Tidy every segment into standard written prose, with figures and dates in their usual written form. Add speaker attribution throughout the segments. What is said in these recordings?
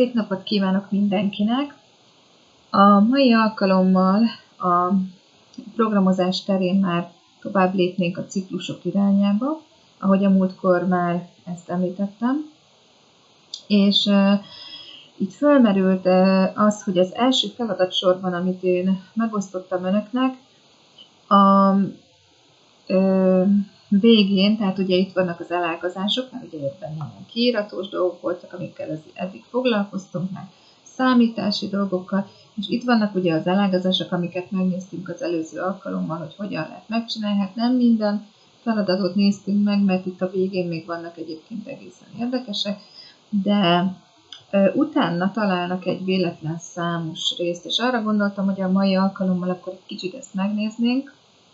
Speaker 1: Szép napot kívánok mindenkinek! A mai alkalommal a programozás terén már tovább lépnénk a ciklusok irányába, ahogy a múltkor már ezt említettem. És itt fölmerült az, hogy az első feladatsorban, amit én megosztottam önöknek, a végén, tehát ugye itt vannak az elágazások, mert ugye ebben ilyen kiíratos dolgok voltak, amikkel eddig foglalkoztunk, meg számítási dolgokkal, és itt vannak ugye az elágazások, amiket megnéztünk az előző alkalommal, hogy hogyan lehet megcsinálni. Hát nem minden feladatot néztünk meg, mert itt a végén még vannak egyébként egészen érdekesek, de utána találnak egy véletlen számos részt, és arra gondoltam, hogy a mai alkalommal akkor egy kicsit ezt megnéznénk,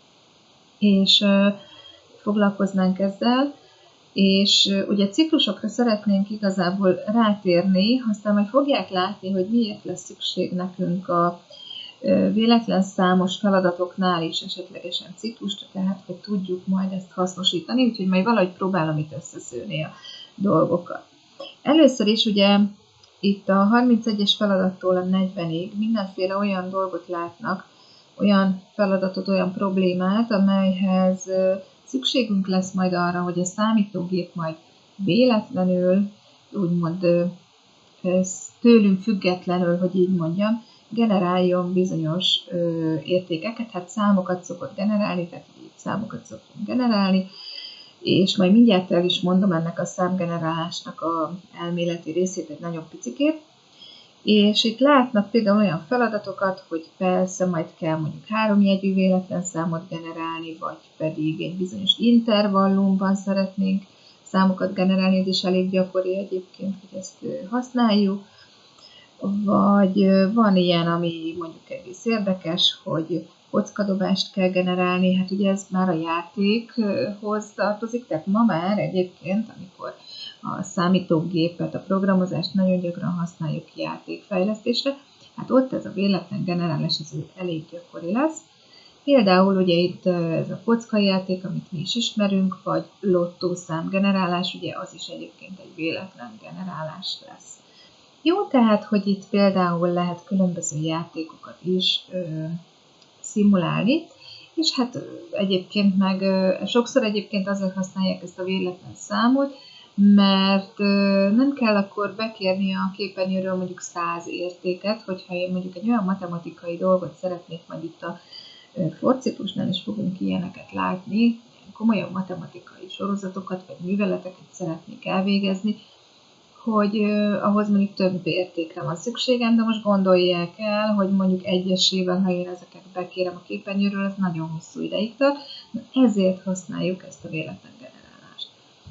Speaker 1: és foglalkoznánk ezzel, és ugye ciklusokra szeretnénk igazából rátérni, aztán majd fogják látni, hogy miért lesz szükség nekünk a véletlen számos feladatoknál is esetlegesen ciklusra, tehát hogy tudjuk majd ezt hasznosítani, úgyhogy majd valahogy próbálom itt összeszőni a dolgokat. Először is ugye itt a 31-es feladattól a 40-ig mindenféle olyan dolgot látnak, olyan feladatot, olyan problémát, amelyhez szükségünk lesz majd arra, hogy a számítógép majd véletlenül, úgymond tőlünk függetlenül, hogy így mondjam, generáljon bizonyos értékeket, hát számokat szokott generálni, tehát így számokat szoktunk generálni, és majd mindjárt el is mondom ennek a számgenerálásnak a elméleti részét egy nagyon picikét. És itt látnak például olyan feladatokat, hogy persze majd kell mondjuk 3 jegyű véletlen számot generálni, vagy pedig egy bizonyos intervallumban szeretnénk számokat generálni, ez is elég gyakori egyébként, hogy ezt használjuk. Vagy van ilyen, ami mondjuk egész érdekes, hogy kockadobást kell generálni, hát ugye ez már a játékhoz tartozik, tehát ma már egyébként, amikor a számítógépet, a programozást nagyon gyakran használjuk játékfejlesztésre, hát ott ez a véletlen generálás ez elég gyakori lesz. Például ugye itt ez a kockajáték, amit mi is ismerünk, vagy lottószám generálás, ugye az is egyébként egy véletlen generálás lesz. Jó, tehát, hogy itt például lehet különböző játékokat is szimulálni, és hát egyébként meg sokszor egyébként azért használják ezt a véletlen számot, mert nem kell akkor bekérni a képernyőről mondjuk 100 értéket, hogyha én mondjuk egy olyan matematikai dolgot szeretnék, majd itt a forciklusnál is fogunk ilyeneket látni, komolyabb matematikai sorozatokat vagy műveleteket szeretnék elvégezni, hogy ahhoz mondjuk több értékre van szükségem, de most gondolják el, hogy mondjuk egyesével, ha én ezeket bekérem a képernyőről, ez nagyon hosszú ideig tart, ezért használjuk ezt a véletlen generálást.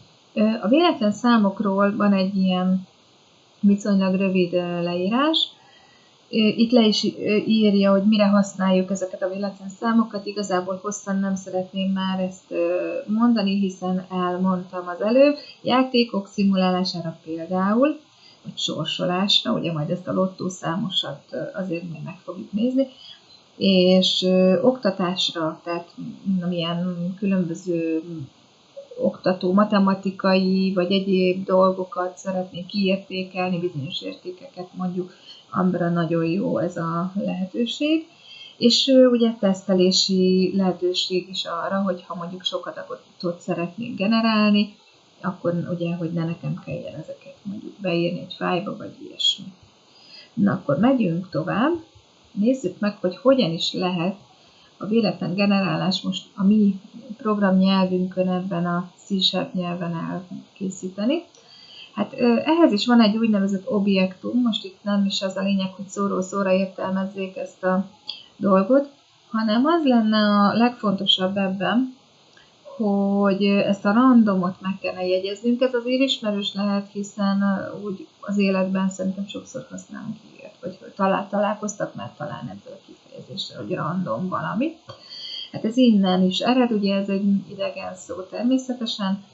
Speaker 1: A véletlen számokról van egy ilyen viszonylag rövid leírás. Itt le is írja, hogy mire használjuk ezeket a véletlen számokat. Igazából hosszan nem szeretném már ezt mondani, hiszen elmondtam az előbb. Játékok szimulálására például, vagy sorsolásra, ugye majd ezt a lottószámosat azért még meg fogjuk nézni, és oktatásra, tehát milyen különböző oktató, matematikai vagy egyéb dolgokat szeretnék kiértékelni, bizonyos értékeket mondjuk, amire nagyon jó ez a lehetőség. És ugye tesztelési lehetőség is arra, hogy ha mondjuk sok adatot szeretnék generálni, akkor ugye, hogy ne nekem kelljen ezeket mondjuk beírni egy fájlba, vagy ilyesmi. Na, akkor megyünk tovább. Nézzük meg, hogy hogyan is lehet a véletlen generálás most a mi programnyelvünkön, ebben a C# nyelven elkészíteni. Hát ehhez is van egy úgynevezett objektum, most itt nem is az a lényeg, hogy szóról szóra értelmezzék ezt a dolgot, hanem az lenne a legfontosabb ebben, hogy ezt a randomot meg kellene jegyeznünk. Ez azért ismerős lehet, hiszen úgy az életben szerintem sokszor használunk ilyet, vagy találkoztak már talán ezzel a kifejezéssel, hogy random valami. Hát ez innen is ered, ugye ez egy idegen szó természetesen,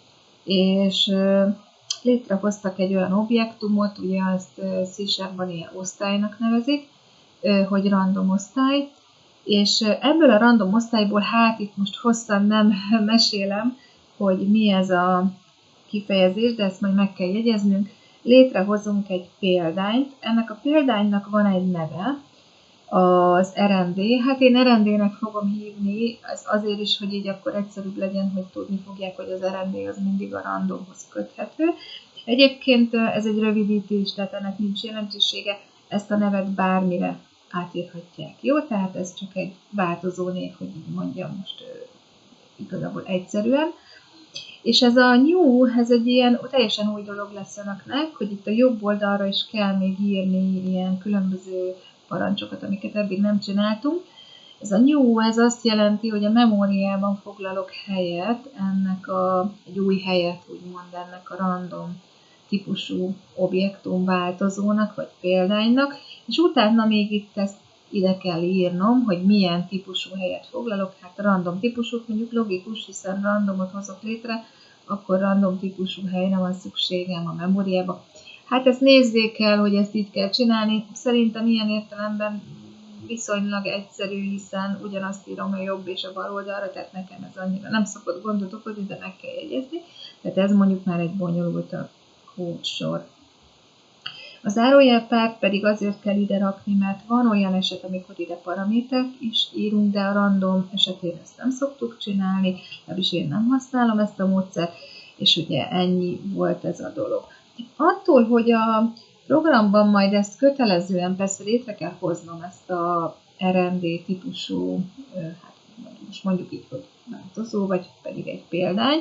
Speaker 1: és létrehoztak egy olyan objektumot, ugye azt C#-ban ilyen osztálynak nevezik, hogy random osztály, és ebből a random osztályból, hát itt most hosszan nem mesélem, hogy mi ez a kifejezés, de ezt majd meg kell jegyeznünk. létrehozunk egy példányt, ennek a példánynak van egy neve, az RND. Hát én RND-nek fogom hívni, ez azért is, hogy így akkor egyszerűbb legyen, hogy tudni fogják, hogy az RND az mindig a randomhoz köthető. Egyébként ez egy rövidítés, tehát ennek nincs jelentősége, ezt a nevet bármire átírhatják. Jó, tehát ez csak egy változó név, hogy így mondjam most igazából egyszerűen. És ez a new, ez egy ilyen teljesen új dolog lesz önöknek, hogy itt a jobb oldalra is kell még írni ilyen különböző parancsokat, amiket eddig nem csináltunk. Ez a new, ez azt jelenti, hogy a memóriában foglalok helyet, egy új helyet, úgymond ennek a random típusú objektum változónak, vagy példánynak, és utána még itt ezt ide kell írnom, hogy milyen típusú helyet foglalok, hát random típusút, mondjuk logikus, hiszen randomot hozok létre, akkor random típusú helyre van szükségem a memóriába. Hát ezt nézzék el, hogy ezt így kell csinálni. Szerintem ilyen értelemben viszonylag egyszerű, hiszen ugyanazt írom a jobb és a bal oldalra, tehát nekem ez annyira nem szokott gondot okozni, de meg kell jegyezni. Tehát ez mondjuk már egy bonyolultabb kódsor. A zárójelpárt pedig azért kell ide rakni, mert van olyan eset, amikor ide paramétert is írunk, de a random esetén ezt nem szoktuk csinálni, legalábbis én nem használom ezt a módszert, és ugye ennyi volt ez a dolog. Attól, hogy a programban majd ezt kötelezően persze létre kell hoznom ezt a RND típusú, hát most mondjuk így, hogy változó, vagy pedig egy példány,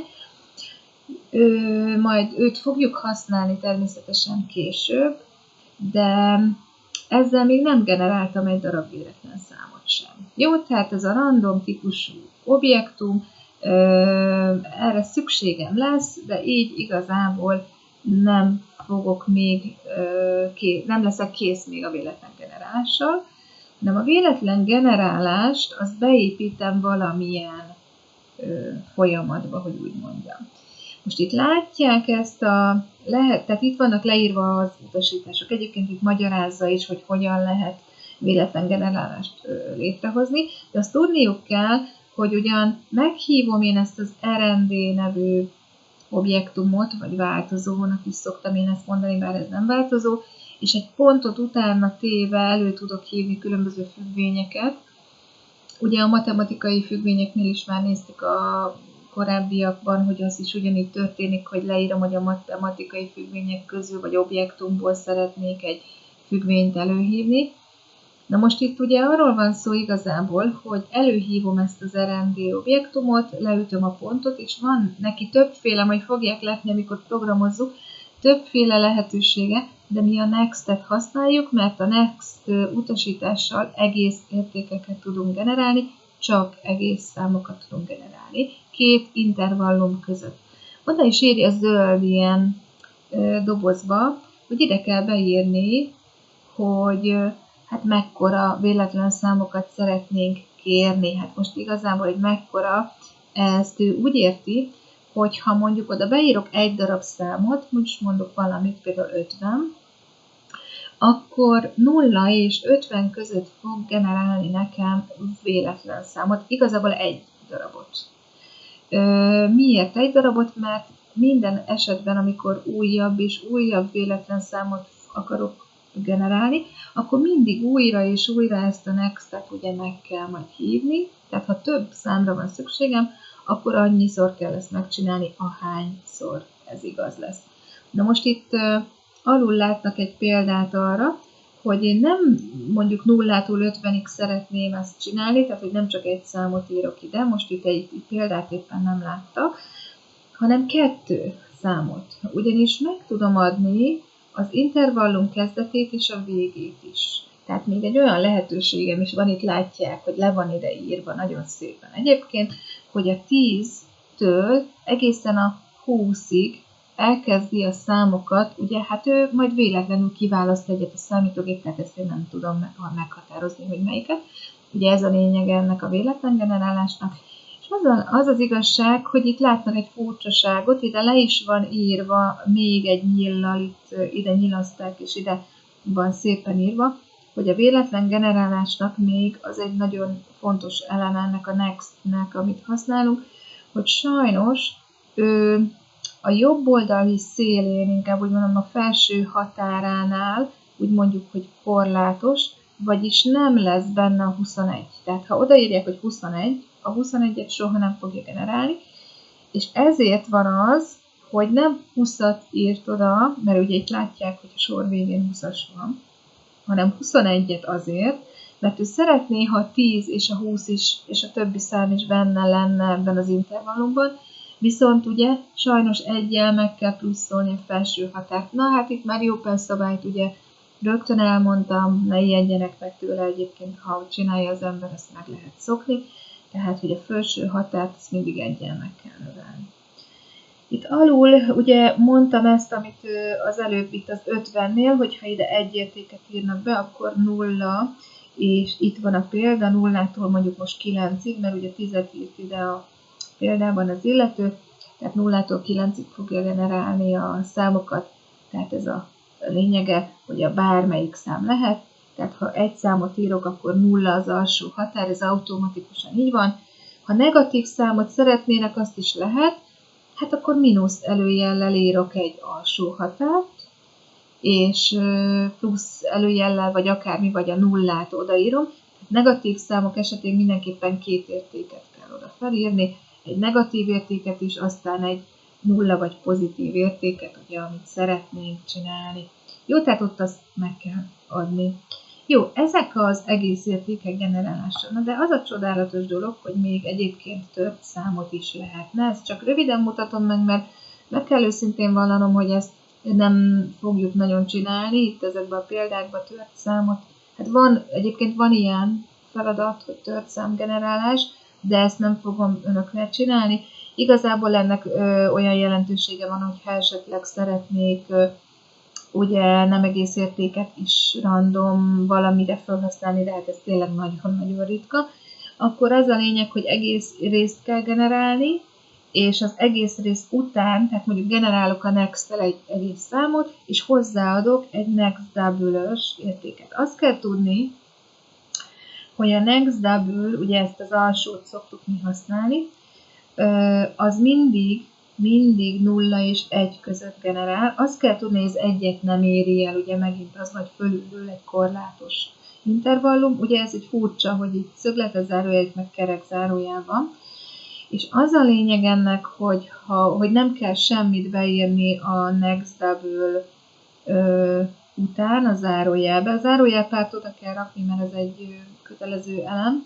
Speaker 1: majd őt fogjuk használni természetesen később, de ezzel még nem generáltam egy darab véletlen számot sem. Jó, tehát ez a random típusú objektum, erre szükségem lesz, de így igazából nem fogok még, nem leszek kész még a véletlen generálással, hanem a véletlen generálást azt beépítem valamilyen folyamatba, hogy úgy mondjam. Most itt látják ezt tehát itt vannak leírva az utasítások. Egyébként itt magyarázza is, hogy hogyan lehet véletlen generálást létrehozni, de azt tudniuk kell, hogy ugyan meghívom én ezt az RND nevű objektumot, vagy változónak is szoktam én ezt mondani, bár ez nem változó, és egy pontot utána téve elő tudok hívni különböző függvényeket. Ugye a matematikai függvényeknél is már néztük a korábbiakban, hogy az is ugyanígy történik, hogy leírom, hogy a matematikai függvények közül, vagy objektumból szeretnék egy függvényt előhívni. Na most itt ugye arról van szó igazából, hogy előhívom ezt az RND objektumot, leütöm a pontot, és van neki többféle, majd fogják látni, amikor programozzuk, többféle lehetősége, de mi a next-et használjuk, mert a next utasítással egész értékeket tudunk generálni, csak egész számokat tudunk generálni, két intervallum között. Oda is írja zöld ilyen dobozba, hogy ide kell beírni, hogy hát mekkora véletlen számokat szeretnénk kérni. Hát most igazából, hogy mekkora, ezt ő úgy érti, hogy ha mondjuk oda beírok egy darab számot, most mondok valamit, például 50, akkor 0 és 50 között fog generálni nekem véletlen számot, igazából egy darabot. Miért egy darabot? Mert minden esetben, amikor újabb és újabb véletlen számot akarok generálni, akkor mindig újra és újra ezt a next-et ugye meg kell majd hívni, tehát ha több számra van szükségem, akkor annyiszor kell ezt megcsinálni, ahányszor ez igaz lesz. Na most itt alul látnak egy példát arra, hogy én nem mondjuk 0-tól 50-ig szeretném ezt csinálni, tehát hogy nem csak egy számot írok ide, most itt egy példát éppen nem láttak, hanem 2 számot. Ugyanis meg tudom adni az intervallum kezdetét és a végét is. Tehát még egy olyan lehetőségem is van, itt látják, hogy le van ide írva nagyon szépen egyébként, hogy a 10-től egészen a 20-ig elkezdi a számokat, ugye hát ő majd véletlenül kiválaszt egyet a számítógép, tehát ezt én nem tudom meghatározni, hogy melyiket. Ugye ez a lényeg ennek a véletlen generálásnak. És az az igazság, hogy itt látnak egy furcsaságot, ide le is van írva még egy nyillal, itt ide nyilazták, és ide van szépen írva, hogy a véletlen generálásnak még az egy nagyon fontos eleme ennek a next-nek, amit használunk, hogy sajnos a jobb oldali szélén, inkább úgy mondom a felső határánál, úgy mondjuk, hogy korlátos, vagyis nem lesz benne a 21. Tehát ha odaírják, hogy 21, a 21-et soha nem fogja generálni, és ezért van az, hogy nem 20-at írt oda, mert ugye itt látják, hogy a sor végén 20-as van, hanem 21-et azért, mert ő szeretné, ha 10 és a 20 is, és a többi szám is benne lenne ebben az intervallumban, viszont ugye sajnos egyel meg kell pluszolni a felső határt. Na hát itt már jó pár szabályt ugye rögtön elmondtam, ne ijedjenek meg tőle egyébként, ha csinálja az ember, ezt meg lehet szokni, tehát hogy a felső határt ezt mindig egyel meg kell növelni. Itt alul ugye mondtam ezt, amit az előbb itt az 50-nél, hogyha ide egy értéket írnak be, akkor 0, és itt van a példa 0-tól mondjuk most 9-ig, mert ugye 10-et írt ide a példában az illető, tehát 0-tól 9-ig fogja generálni a számokat, tehát ez a lényege, hogy a bármelyik szám lehet, tehát ha egy számot írok, akkor 0 az alsó határ, ez automatikusan így van. Ha negatív számot szeretnének, azt is lehet, hát akkor mínusz előjellel írok egy alsó határt, és plusz előjellel, vagy akármi, vagy a nullát odaírom. Negatív számok esetén mindenképpen két értéket kell oda felírni, egy negatív értéket is, aztán egy nulla vagy pozitív értéket, ugye, amit szeretnénk csinálni. Jó, tehát ott azt meg kell adni. Jó, ezek az egész értékek generálása. Na de az a csodálatos dolog, hogy még egyébként több számot is lehetne. Ezt csak röviden mutatom meg meg kell őszintén vallanom, hogy ezt nem fogjuk nagyon csinálni. Itt ezekben a példákban tört számot. Hát egyébként van ilyen feladat, hogy tört számgenerálás, de ezt nem fogom önöknek csinálni. Igazából ennek olyan jelentősége van, hogy ha esetleg szeretnék ugye nem egész értéket is random valamire felhasználni, de hát ez tényleg nagyon-nagyon ritka, akkor az a lényeg, hogy egész részt kell generálni, és az egész rész után, tehát mondjuk generálok a next-tel egy egész számot, és hozzáadok egy next double-ös értéket. Azt kell tudni, hogy a next double, ugye ezt az alsót szoktuk mi használni, az mindig 0 és 1 között generál. Azt kell tudni, hogy az egyet nem éri el, ugye megint az, vagy fölülről egy korlátos intervallum. Ugye ez egy furcsa, hogy itt szögletes zárójel, meg kerek zárójel van. És az a lényeg ennek, hogy nem kell semmit beírni a next double után a zárójelbe. A zárójelpárt oda kell rakni, mert ez egy kötelező elem.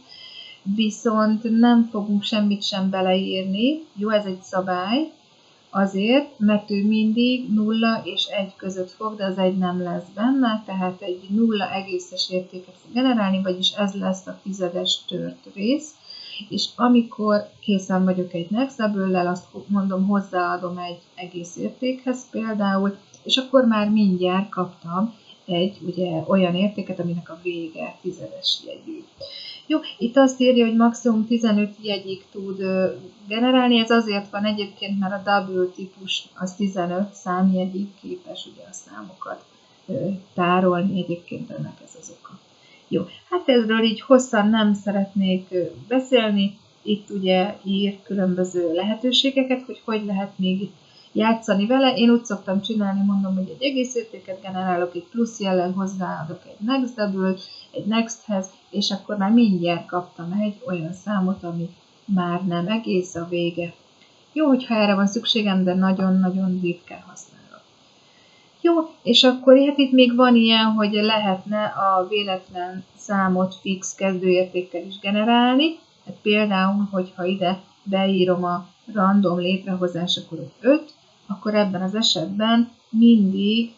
Speaker 1: Viszont nem fogunk semmit sem beleírni. Jó, ez egy szabály. Azért, mert ő mindig 0 és 1 között fog, de az 1 nem lesz benne, tehát egy 0 egészes értéket fog generálni, vagyis ez lesz a tizedes tört rész. És amikor készen vagyok egy next double-lel, azt mondom, hozzáadom egy egész értékhez például, és akkor már mindjárt kaptam egy ugye, olyan értéket, aminek a vége tizedes jegyű. Jó, itt azt írja, hogy maximum 15 jegyig tud generálni, ez azért van egyébként, mert a double típus az 15 számjegyig képes ugye a számokat tárolni, egyébként ennek ez az oka. Jó, hát ezről így hosszan nem szeretnék beszélni, itt ugye ír különböző lehetőségeket, hogy lehet még itt játszani vele. Én úgy szoktam csinálni, mondom, hogy egy egész értéket generálok, egy plusz jellel hozzáadok egy next double, egy nexthez, és akkor már mindjárt kaptam egy olyan számot, ami már nem egész a vége. Jó, hogyha erre van szükségem, de nagyon-nagyon ritkán használok. Jó, és akkor hát itt még van ilyen, hogy lehetne a véletlen számot fix kezdőértékkel is generálni. Hát például, hogyha ide beírom a random létrehozásakor 5, akkor ebben az esetben mindig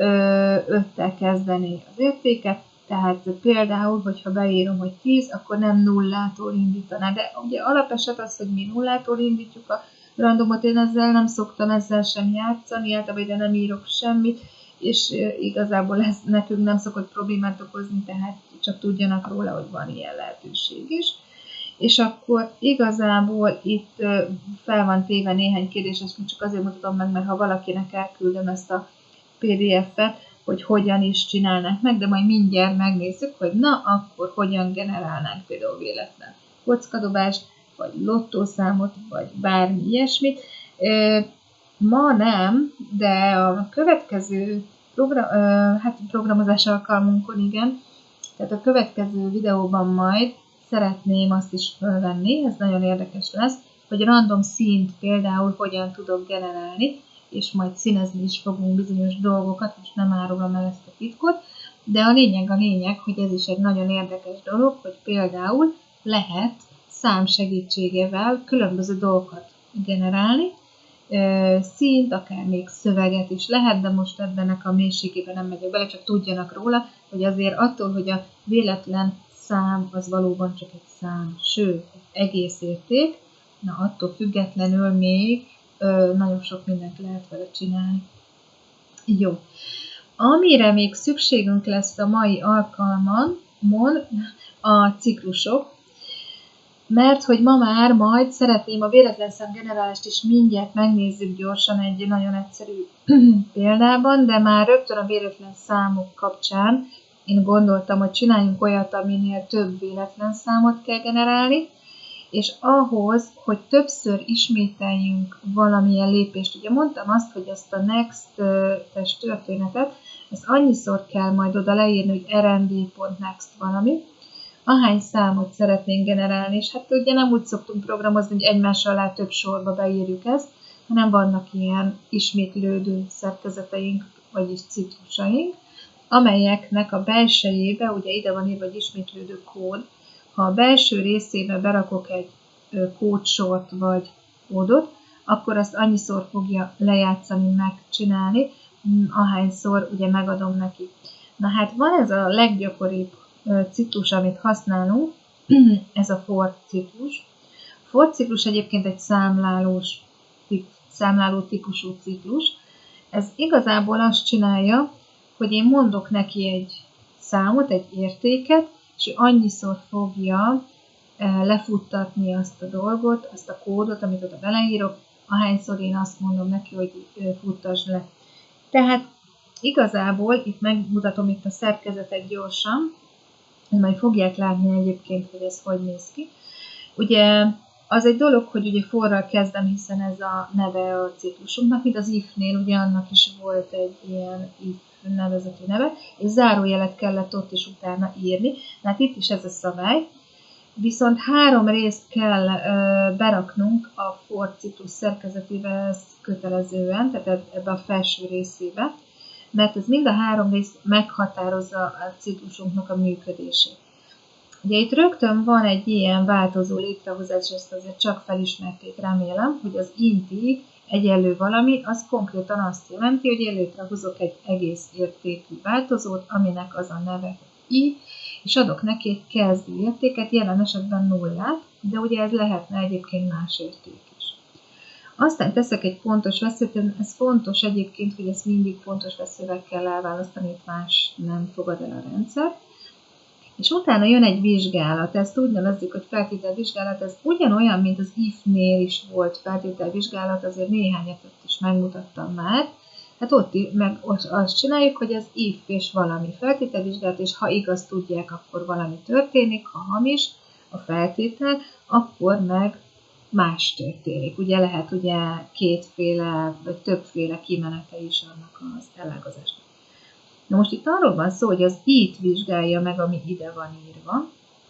Speaker 1: 5-tel kezdené az értéket, tehát például, hogyha beírom, hogy 10, akkor nem nullától indítaná, de ugye alapeset az, hogy mi nullától indítjuk a randomot, én ezzel sem játszani, általában ide nem írok semmit, és igazából ez nekünk nem szokott problémát okozni, tehát csak tudjanak róla, hogy van ilyen lehetőség is. És akkor igazából itt fel van téve néhány kérdés, ezt csak azért mutatom meg, mert ha valakinek elküldöm ezt a PDF-et, hogy hogyan is csinálnánk meg, de majd mindjárt megnézzük, hogy na, akkor hogyan generálnánk például véletlen kockadobást, vagy lottószámot, vagy bármi ilyesmit. Ma nem, de a következő programozás alkalmunkon igen, tehát a következő videóban majd szeretném azt is felvenni, ez nagyon érdekes lesz, hogy random színt például hogyan tudok generálni, és majd színezni is fogunk bizonyos dolgokat, most nem árulom el ezt a titkot, de a lényeg, hogy ez is egy nagyon érdekes dolog, hogy például lehet szám segítségével különböző dolgokat generálni, színt, akár még szöveget is lehet, de most ebbenek a mélységében nem megyek bele, csak tudjanak róla, hogy azért attól, hogy a véletlen szám az valóban csak egy szám, sőt, egész érték, na attól függetlenül még nagyon sok mindent lehet vele csinálni. Jó. Amire még szükségünk lesz a mai alkalmon, a ciklusok, mert hogy ma már majd szeretném a véletlen szám generálást is mindjárt megnézzük gyorsan egy nagyon egyszerű példában, de már rögtön a véletlen számok kapcsán én gondoltam, hogy csináljunk olyat, aminél több véletlen számot kell generálni, és ahhoz, hogy többször ismételjünk valamilyen lépést, ugye mondtam azt, hogy ezt a next-es történetet, ezt annyiszor kell majd oda leírni, hogy rnd.next valami, ahány számot szeretnénk generálni, és hát ugye nem úgy szoktunk programozni, hogy egymás alá több sorba beírjuk ezt, hanem vannak ilyen ismétlődő szerkezeteink, vagyis ciklusaink, amelyeknek a belsejébe, ugye ide van írva, hogy ismétlődő kód, ha a belső részébe berakok egy kódsort vagy kódot, akkor azt annyiszor fogja lejátszani, megcsinálni, ahányszor ugye megadom neki. Na hát van ez a leggyakoribb ciklus, amit használunk, ez a for ciklus. For ciklus egyébként egy számláló típusú ciklus. Ez igazából azt csinálja, hogy én mondok neki egy számot, egy értéket, és annyiszor fogja lefuttatni azt a dolgot, azt a kódot, amit oda beleírok, ahányszor én azt mondom neki, hogy futtasd le. Tehát igazából itt megmutatom itt a szerkezetet gyorsan, majd fogják látni egyébként, hogy ez hogy néz ki. Ugye az egy dolog, hogy ugye forral kezdem, hiszen ez a neve a ciklusunknak, mint az if-nél, ugye annak is volt egy ilyen if nevezetű neve, és zárójelet kellett ott is utána írni. Hát itt is ez a szabály. Viszont 3 részt kell beraknunk a for ciklus szerkezetébe kötelezően, tehát ebbe a felső részébe, mert ez mind a 3 rész meghatározza a ciklusunknak a működését. Ugye itt rögtön van egy ilyen változó létrehozás, ezt azért csak felismerték, remélem, hogy az intig egyenlő valami, az konkrétan azt jelenti, hogy én létrehozok egy egész értékű változót, aminek az a neve i, és adok neki egy kezdő értéket, jelen esetben 0-át, de ugye ez lehetne egyébként más érték is. Aztán teszek egy pontos veszőt, ez fontos egyébként, hogy ezt mindig pontos veszővel kell elválasztani, itt más nem fogad el a rendszer. És utána jön egy vizsgálat, ezt úgy nevezzük, hogy feltételvizsgálat, ez ugyanolyan, mint az if-nél is volt feltételvizsgálat, azért néhányat is megmutattam már. Hát ott meg azt csináljuk, hogy az if és valami feltételvizsgálat, és ha igaz tudják, akkor valami történik, ha hamis a feltétel, akkor meg más történik. Ugye lehet ugye kétféle, vagy többféle kimenete is annak az elágazásnak. Na most itt arról van szó, hogy az i-t vizsgálja meg, ami ide van írva,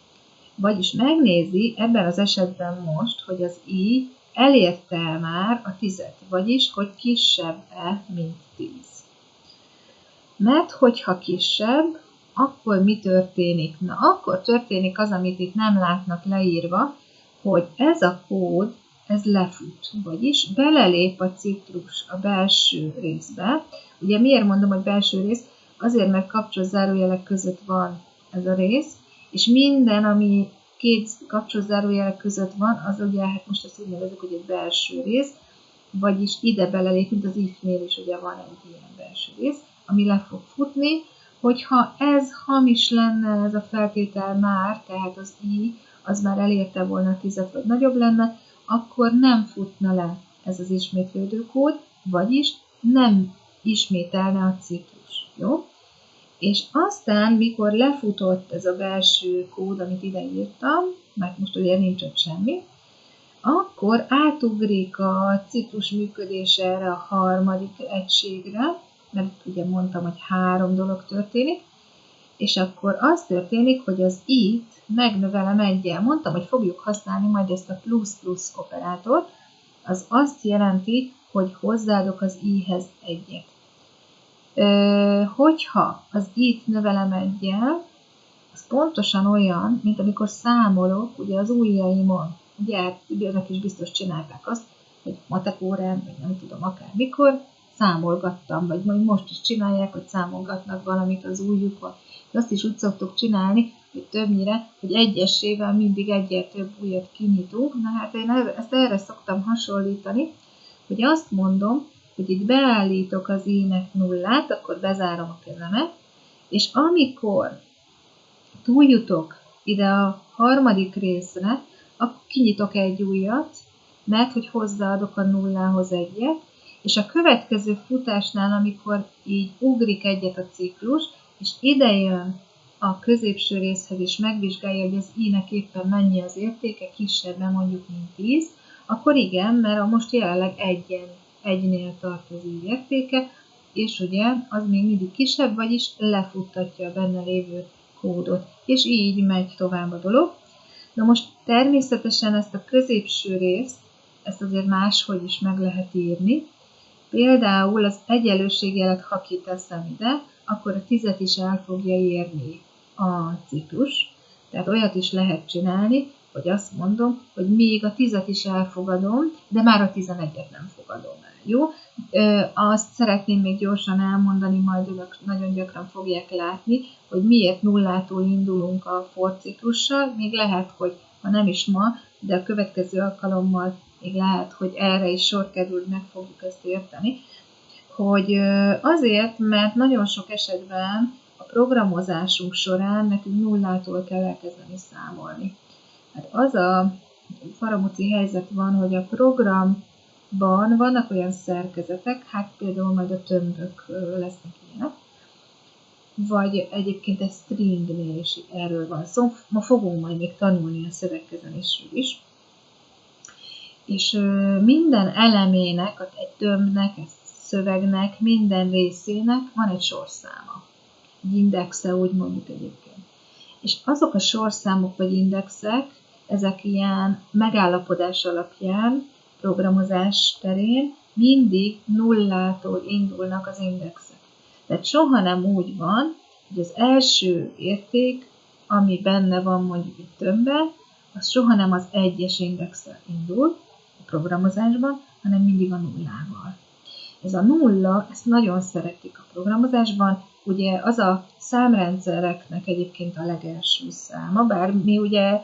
Speaker 1: vagyis megnézi ebben az esetben most, hogy az i elérte már a 10-et, vagyis hogy kisebb-e, mint 10. Mert hogyha kisebb, akkor mi történik? Na, akkor történik az, amit itt nem látnak leírva, hogy ez a kód, ez lefut, vagyis belelép a ciklus a belső részbe. Ugye miért mondom, hogy belső rész? Azért, mert kapcsolt zárójelek között van ez a rész, és minden, ami két kapcsolt zárójelek között van, az ugye, hát most ezt úgy nevezzük, hogy egy belső rész, vagyis ide belelép, mint az if-nél is ugye van egy ilyen belső rész, ami le fog futni, hogyha ez hamis lenne, ez a feltétel már, tehát az i, az már elérte volna 10 vagy nagyobb lenne, akkor nem futna le ez az ismétlődő kód, vagyis nem ismételne a ciklus. Jó? És aztán, mikor lefutott ez a belső kód, amit ide írtam, mert most ugye nincs ott semmi, akkor átugrik a ciklus működése erre a harmadik egységre, mert ugye mondtam, hogy 3 dolog történik, és akkor az történik, hogy az i-t megnövelem 1-jel. Mondtam, hogy fogjuk használni majd ezt a plusz-plusz operátort, az azt jelenti, hogy hozzáadok az i-hez 1-et. Hogyha az i-t növelem 1-jel, az pontosan olyan, mint amikor számolok ugye az ujjaimon. Ugye önök is biztos csinálták azt, hogy matek órán, vagy nem tudom, akármikor számolgattam, vagy majd most is csinálják, hogy számolgatnak valamit az ujjukon. De azt is úgy szoktuk csinálni, hogy többnyire, hogy egyesével mindig egyel több ujjat kinyitunk. Na hát én ezt erre szoktam hasonlítani, hogy azt mondom, hogy itt beállítok az i-nek 0-át, akkor bezárom a kezemet, és amikor túljutok ide a harmadik részre, akkor kinyitok egy ujjat, mert hogy hozzáadok a 0-hoz 1-et, és a következő futásnál, amikor így ugrik 1-et a ciklus, és ide jön a középső részhez, és megvizsgálja, hogy az i-nek éppen mennyi az értéke, kisebben mondjuk, mint 10, akkor igen, mert most jelenleg 1-nél tart az i értéke, és ugye az még mindig kisebb, vagyis lefuttatja a benne lévő kódot, és így megy tovább a dolog. Na most természetesen ezt a középső részt, ezt azért máshogy is meg lehet írni. Például az egyenlőségjelet, ha kiteszem ide, akkor a 10-et is el fogja érni a ciklus. Tehát olyat is lehet csinálni, hogy azt mondom, hogy még a 10-et is elfogadom, de már a 11-et nem fogadom el. Jó? Azt szeretném még gyorsan elmondani, majd önök nagyon gyakran fogják látni, hogy miért 0-tól indulunk a for ciklussal. Még lehet, hogy ha nem is ma, de a következő alkalommal még lehet, hogy erre is sor kerül, meg fogjuk ezt érteni. Hogy azért, mert nagyon sok esetben a programozásunk során nekünk 0-tól kell elkezdeni számolni. Hát az a faramúci helyzet van, hogy a programban vannak olyan szerkezetek, hát például majd a tömbök lesznek ilyenek, vagy egyébként egy stringnél is erről van szó. Ma fogunk majd még tanulni a szövegkezelésről is. És minden elemének, egy tömbnek, egy szövegnek, minden részének van egy sorszáma. Egy indexe, úgy mondjuk egyébként. És azok a sorszámok vagy indexek, ezek ilyen megállapodás alapján, programozás terén mindig 0-tól indulnak az indexek. Tehát soha nem úgy van, hogy az első érték, ami benne van mondjuk egy tömbben, az soha nem az 1-es indexel indul a programozásban, hanem mindig a 0-val. Ez a 0, ezt nagyon szeretik a programozásban, ugye az a számrendszereknek egyébként a legelső száma, bár mi ugye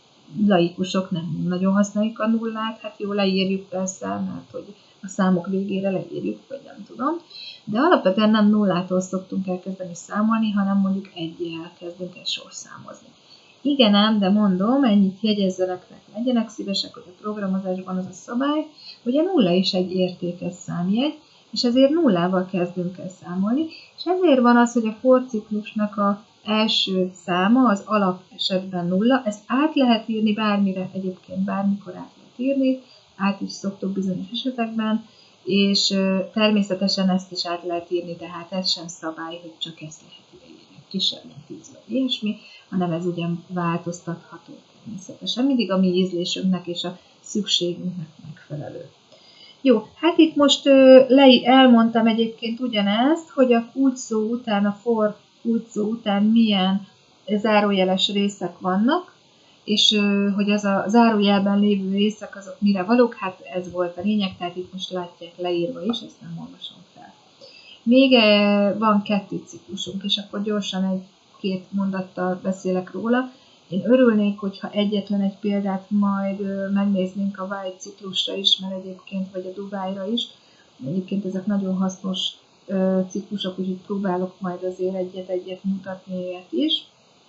Speaker 1: laikusok nem nagyon használjuk a 0-át, hát jó, leírjuk persze, mert hogy a számok végére leírjuk, vagy nem tudom, de alapvetően nem 0-tól szoktunk elkezdeni számolni, hanem mondjuk 1-jel kezdünk el sorszámozni. Igen ám, de mondom, ennyit jegyezzenek meg, legyenek szívesek, hogy a programozásban az a szabály, hogy a 0 is egy értékes számjegy, és ezért 0-val kezdünk el számolni, és ezért van az, hogy a for ciklusnak az első száma az alap esetben 0, ezt át lehet írni bármire, egyébként bármikor át lehet írni, át is szoktuk bizonyos esetekben, és természetesen ezt is át lehet írni, tehát ez sem szabály, hogy csak ezt lehet ideírni, kisebb, mint 10 vagy ilyesmi, hanem ez ugyan változtatható természetesen, mindig a mi ízlésünknek és a szükségünknek megfelelő. Jó, hát itt most elmondtam egyébként ugyanezt, hogy a kulcsszó után, a for kulcsszó után milyen zárójeles részek vannak, és hogy az a zárójelben lévő részek azok mire valók, hát ez volt a lényeg, tehát itt most látják leírva is, ezt nem olvasom fel. Még van 2 ciklusunk, és akkor gyorsan 1-2 mondattal beszélek róla. Én örülnék, hogyha egyetlen egy példát majd megnéznénk a while ciklusra is, mert egyébként, vagy a do while-ra is. Egyébként ezek nagyon hasznos ciklusok, úgyhogy próbálok majd azért egyet mutatni ilyet is.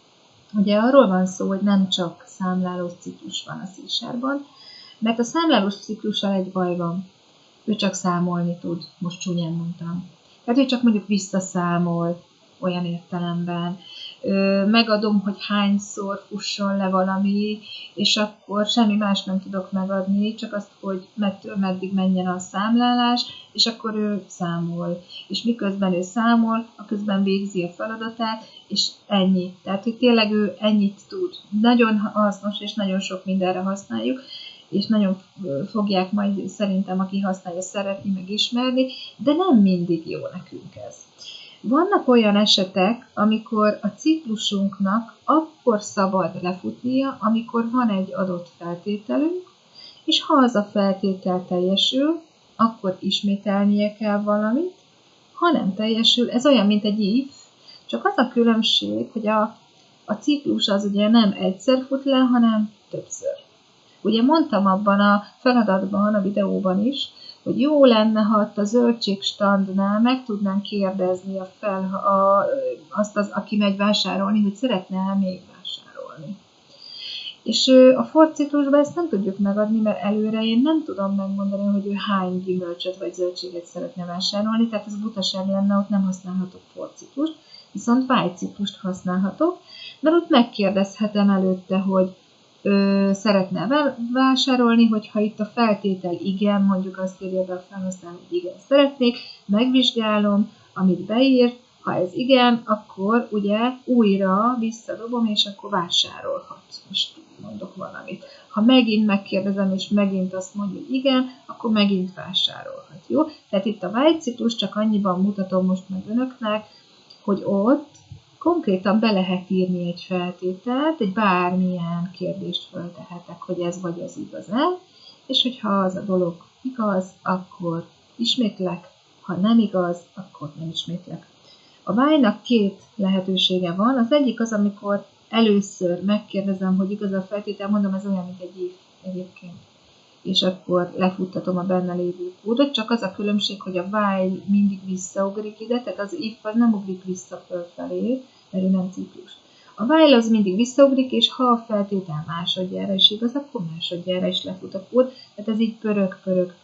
Speaker 1: Ugye arról van szó, hogy nem csak számlálós ciklus van a C-sharpban, mert a számlálós ciklussal egy baj van. Ő csak számolni tud, most csúnyán mondtam. Tehát ő csak mondjuk visszaszámol olyan értelemben. megadom, hogy hányszor fusson le valami, és akkor semmi más nem tudok megadni, csak azt, hogy mettől meddig menjen a számlálás, és akkor ő számol. És miközben ő számol, aközben végzi a feladatát, és ennyi. Tehát, hogy tényleg ő ennyit tud. Nagyon hasznos, és nagyon sok mindenre használjuk, és nagyon fogják majd szerintem, aki használja, szeretni, meg ismerni, de nem mindig jó nekünk ez. Vannak olyan esetek, amikor a ciklusunknak akkor szabad lefutnia, amikor van egy adott feltételünk, és ha az a feltétel teljesül, akkor ismételnie kell valamit, ha nem teljesül, ez olyan, mint egy if, csak az a különbség, hogy a ciklus az ugye nem egyszer fut le, hanem többször. Ugye mondtam abban a feladatban, a videóban is, hogy jó lenne, ha ott a zöldségstandnál meg tudnánk kérdezni azt, aki megy vásárolni, hogy szeretne-e még vásárolni. És a forciklusban ezt nem tudjuk megadni, mert előre én nem tudom megmondani, hogy ő hány gyümölcsöt vagy zöldséget szeretne vásárolni, tehát ez butaság lenne, ott nem használhatok forciklust, viszont vágyciklust használhatok, mert ott megkérdezhetem előtte, hogy szeretne vásárolni, hogyha itt a feltétel igen, mondjuk azt írja be a felhasználó, hogy igen, szeretnék, megvizsgálom, amit beírt, ha ez igen, akkor ugye újra visszadobom, és akkor vásárolhat. Most mondok valamit. Ha megint megkérdezem, és megint azt mondja, hogy igen, akkor megint vásárolhat. Jó? Tehát itt a vágyciklus csak annyiban mutatom most meg önöknek, hogy ott konkrétan be lehet írni egy feltételt, egy bármilyen kérdést föltehetek, hogy ez vagy az igaz-e, és hogyha az a dolog igaz, akkor ismétlek, ha nem igaz, akkor nem ismétlek. A why-nak két lehetősége van. Az egyik az, amikor először megkérdezem, hogy igaz a feltétel, mondom, ez olyan, mint egy if egyébként. És akkor lefuttatom a benne lévő kódot, csak az a különbség, hogy a while mindig visszaugrik ide, tehát az if az nem ugrik vissza fölfelé, mert ő nem ciklus. A while az mindig visszaugrik, és ha a feltétel másodjára is igaz, akkor másodjára is lefut a kód, tehát ez így pörög.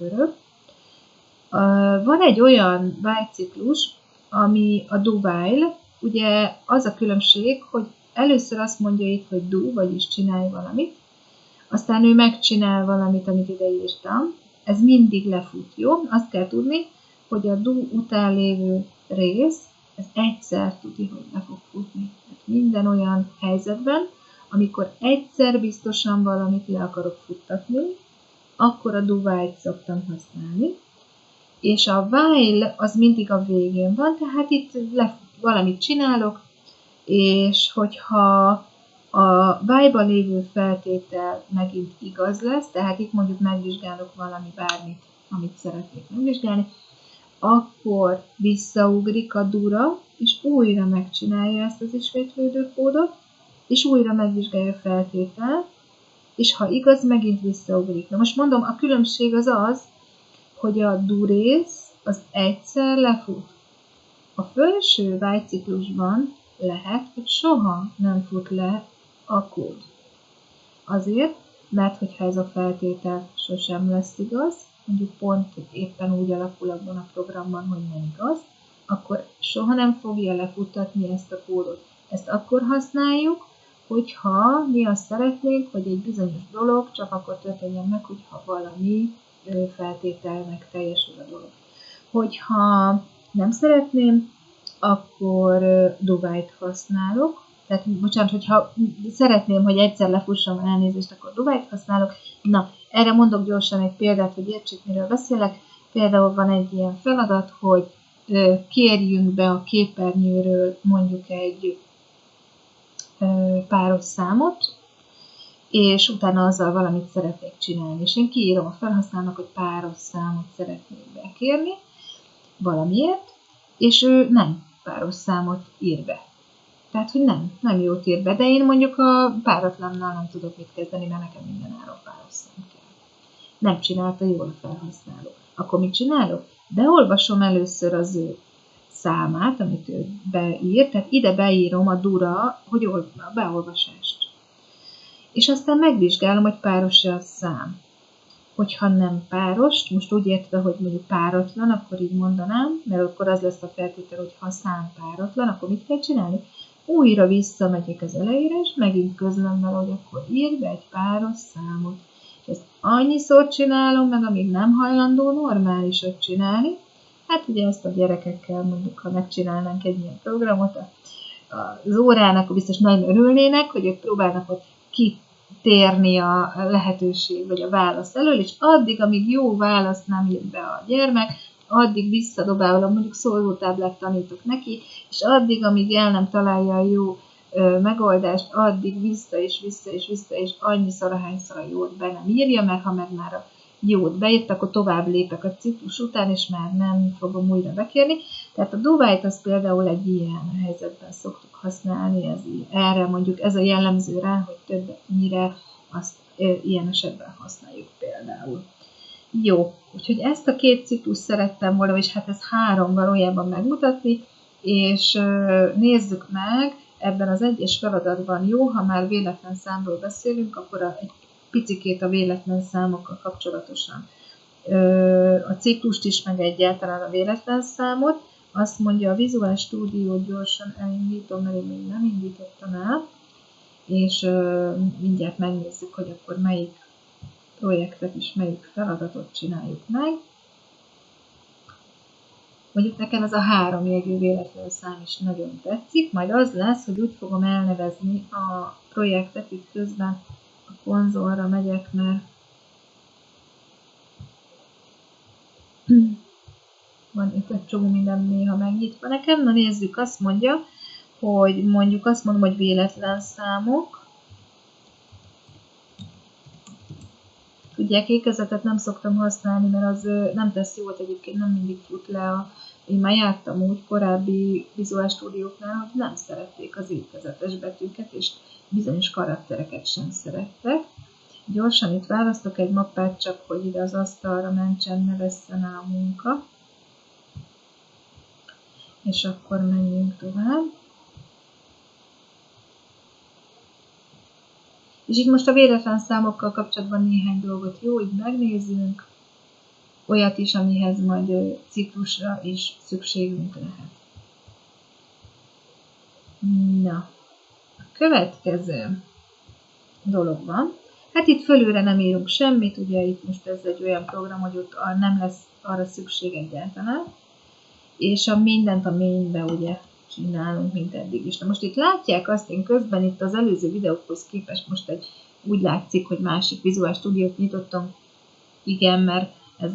Speaker 1: Van egy olyan while ciklus, ami a do while, ugye az a különbség, hogy először azt mondja itt, hogy do, vagyis csinálj valamit, aztán ő megcsinál valamit, amit ide írtam, ez mindig lefut, jó? Azt kell tudni, hogy a do után lévő rész, ez egyszer tudja, hogy le fog futni. Tehát minden olyan helyzetben, amikor egyszer biztosan valamit le akarok futtatni, akkor a do while-t szoktam használni, és a while az mindig a végén van, tehát itt valamit csinálok, és hogyha a while-ban lévő feltétel megint igaz lesz, tehát itt mondjuk megvizsgálok bármit, amit szeretnék megvizsgálni, akkor visszaugrik a do-ra, és újra megcsinálja ezt az ismétlődő kódot, és újra megvizsgálja a feltételt, és ha igaz, megint visszaugrik. Na most mondom, a különbség az, hogy a do rész az egyszer lefut. A felső while ciklusban lehet, hogy soha nem fut le a kód. Azért, mert hogyha ez a feltétel sosem lesz igaz, mondjuk pont éppen úgy alakul abban a programban, hogy nem igaz, akkor soha nem fogja lefuttatni ezt a kódot. Ezt akkor használjuk, hogyha mi azt szeretnénk, hogy egy bizonyos dolog csak akkor történjen meg, hogyha valami feltételnek teljesül a dolog. Hogyha nem szeretném, akkor do while-t használok. Tehát, bocsánat, hogyha szeretném, hogy egyszer lefussam elnézést, akkor do while-t használok. Na, erre mondok gyorsan egy példát, hogy értsék, miről beszélek. Például van egy ilyen feladat, hogy kérjünk be a képernyőről mondjuk egy páros számot, és utána azzal valamit szeretnék csinálni. És én kiírom a felhasználónak, hogy páros számot szeretnék bekérni valamiért, és ő nem páros számot ír be. Tehát, hogy nem jót ír be, de én mondjuk a páratlannal nem tudok mit kezdeni, mert nekem mindenáron páros szám kell. Nem csinálta jól a felhasználó. Akkor mit csinálok? Beolvasom először az ő számát, amit ő beír, tehát ide beírom a do-ra, hogy a beolvasást. És aztán megvizsgálom, hogy páros-e a szám. Hogyha nem páros, most úgy értve, hogy mondjuk páratlan, akkor így mondanám, mert akkor az lesz a feltétel, hogy ha a szám páratlan, akkor mit kell csinálni? újra visszamegyek az elejére, és megint közlöm vele, hogy akkor írj be egy páros számot. És ezt annyiszor csinálom meg, amíg nem hajlandó normálisat csinálni. Hát ugye ezt a gyerekekkel mondjuk, ha megcsinálnánk egy ilyen programot, az órának akkor biztos nagyon örülnének, hogy ők próbálnak ott kitérni a lehetőség vagy a válasz elől, és addig, amíg jó választ nem ír be a gyermek, addig visszadobálom, mondjuk szólótáblát tanítok neki, és addig, amíg el nem találja a jó megoldást, addig vissza és annyiszor, ahányszor a jót be nem írja, mert ha meg már a jót beírt, akkor tovább lépek a ciklus után, és már nem fogom újra bekérni. Tehát a do white az például egy ilyen helyzetben szoktuk használni, erre mondjuk ez a jellemző rá, hogy többnyire azt ilyen esetben használjuk például. Jó, úgyhogy ezt a két ciklust szerettem volna, és hát ez 3 valójában megmutatni, és nézzük meg, ebben az egyes feladatban jó, ha már véletlen számról beszélünk, akkor egy picikét a véletlen számokkal kapcsolatosan a ciklust is, meg egyáltalán a véletlen számot. Azt mondja, a Visual Studio gyorsan elindítom, mert én még nem indítottam el, és mindjárt megnézzük, hogy akkor melyik projektet és melyik feladatot csináljuk meg. Mondjuk nekem ez a 3 jegyű véletlen szám is nagyon tetszik, majd az lesz, hogy úgy fogom elnevezni a projektet, itt közben a konzolra megyek, mert van itt egy csomó minden néha megnyitva nekem. Na nézzük, azt mondja, hogy mondjuk azt mondom, hogy véletlen számok. Tudják, ékezetet nem szoktam használni, mert az nem tesz jót, egyébként nem mindig fut le. Én már jártam úgy korábbi Visual Studióknál, hogy nem szerették az ékezetes betűket, és bizonyos karaktereket sem szerettek. Gyorsan itt választok egy mappát, csak hogy ide az asztalra mentsen, ne vesszen el a munka. És akkor menjünk tovább. És itt most a véletlen számokkal kapcsolatban néhány dolgot jó, így megnézzünk. Olyat is, amihez majd ciklusra is szükségünk lehet. Na, a következő dolog van. Hát itt fölülre nem írunk semmit, ugye itt most ez egy olyan program, hogy ott nem lesz arra szükség egyáltalán. És a mindent a mainbe ugye csinálunk, mint eddig is. Na most itt látják azt, én közben itt az előző videókhoz képest most úgy látszik, hogy másik Visual Studiót nyitottam. Igen, mert ez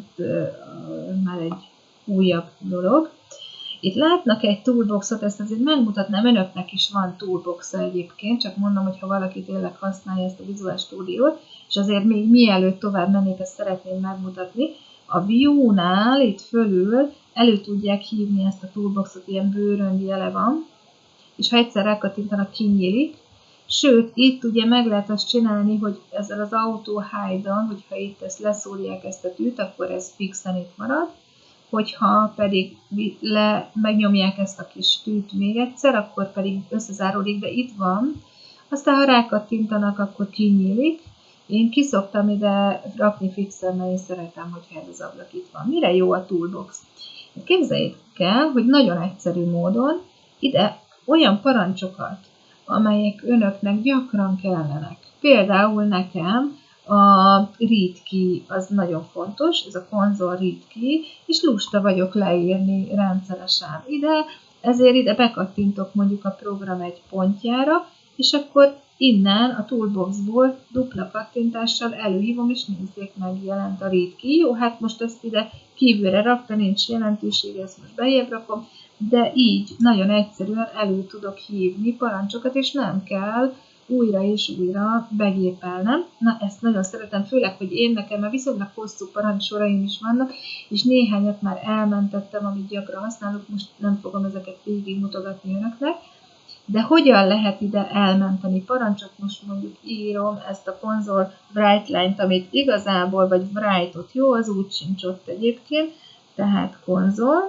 Speaker 1: már egy újabb dolog. Itt látnak egy toolboxot, ezt azért megmutatnám, önöknek is van toolboxa egyébként, csak mondom, hogy ha valaki tényleg használja ezt a Visual Studiót, és azért még mielőtt tovább mennék, ezt szeretném megmutatni. A View-nál itt fölül elő tudják hívni ezt a toolboxot, ilyen bőrönd jele van, és ha egyszer rákattintanak, kinyílik. Sőt, itt ugye meg lehet azt csinálni, hogy ezzel az Auto Hide-on, hogyha itt ezt leszórják ezt a tűt, akkor ez fixen itt marad. Hogyha pedig megnyomják ezt a kis tűt még egyszer, akkor pedig összezáródik, de itt van. Aztán ha rákattintanak, akkor kinyílik. Én kiszoktam ide rakni fixen, mert én szeretem, hogyha ez az ablak itt van. Mire jó a toolbox? Képzeljék el, hogy nagyon egyszerű módon ide olyan parancsokat, amelyek önöknek gyakran kellenek. Például nekem a read key az nagyon fontos, ez a konzol read key, és lusta vagyok leírni rendszeresen ide, ezért ide bekattintok mondjuk a program egy pontjára, és akkor innen a toolboxból dupla kattintással előhívom, és nézzék meg, jelent a read key. Jó, hát most ezt ide kívülre rakta, nincs jelentősége, ezt most bejebb rakom, de így nagyon egyszerűen elő tudok hívni parancsokat, és nem kell újra és újra begépelnem. Na, ezt nagyon szeretem, főleg, hogy nekem már viszonylag hosszú parancsoraim is vannak, és néhányat már elmentettem, amit gyakran használok, most nem fogom ezeket végigmutogatni önöknek. De hogyan lehet ide elmenteni parancsot? Most mondjuk írom ezt a konzol Brightline-t, amit igazából, vagy Bright-ot, jó, az úgy sincs ott egyébként, tehát konzol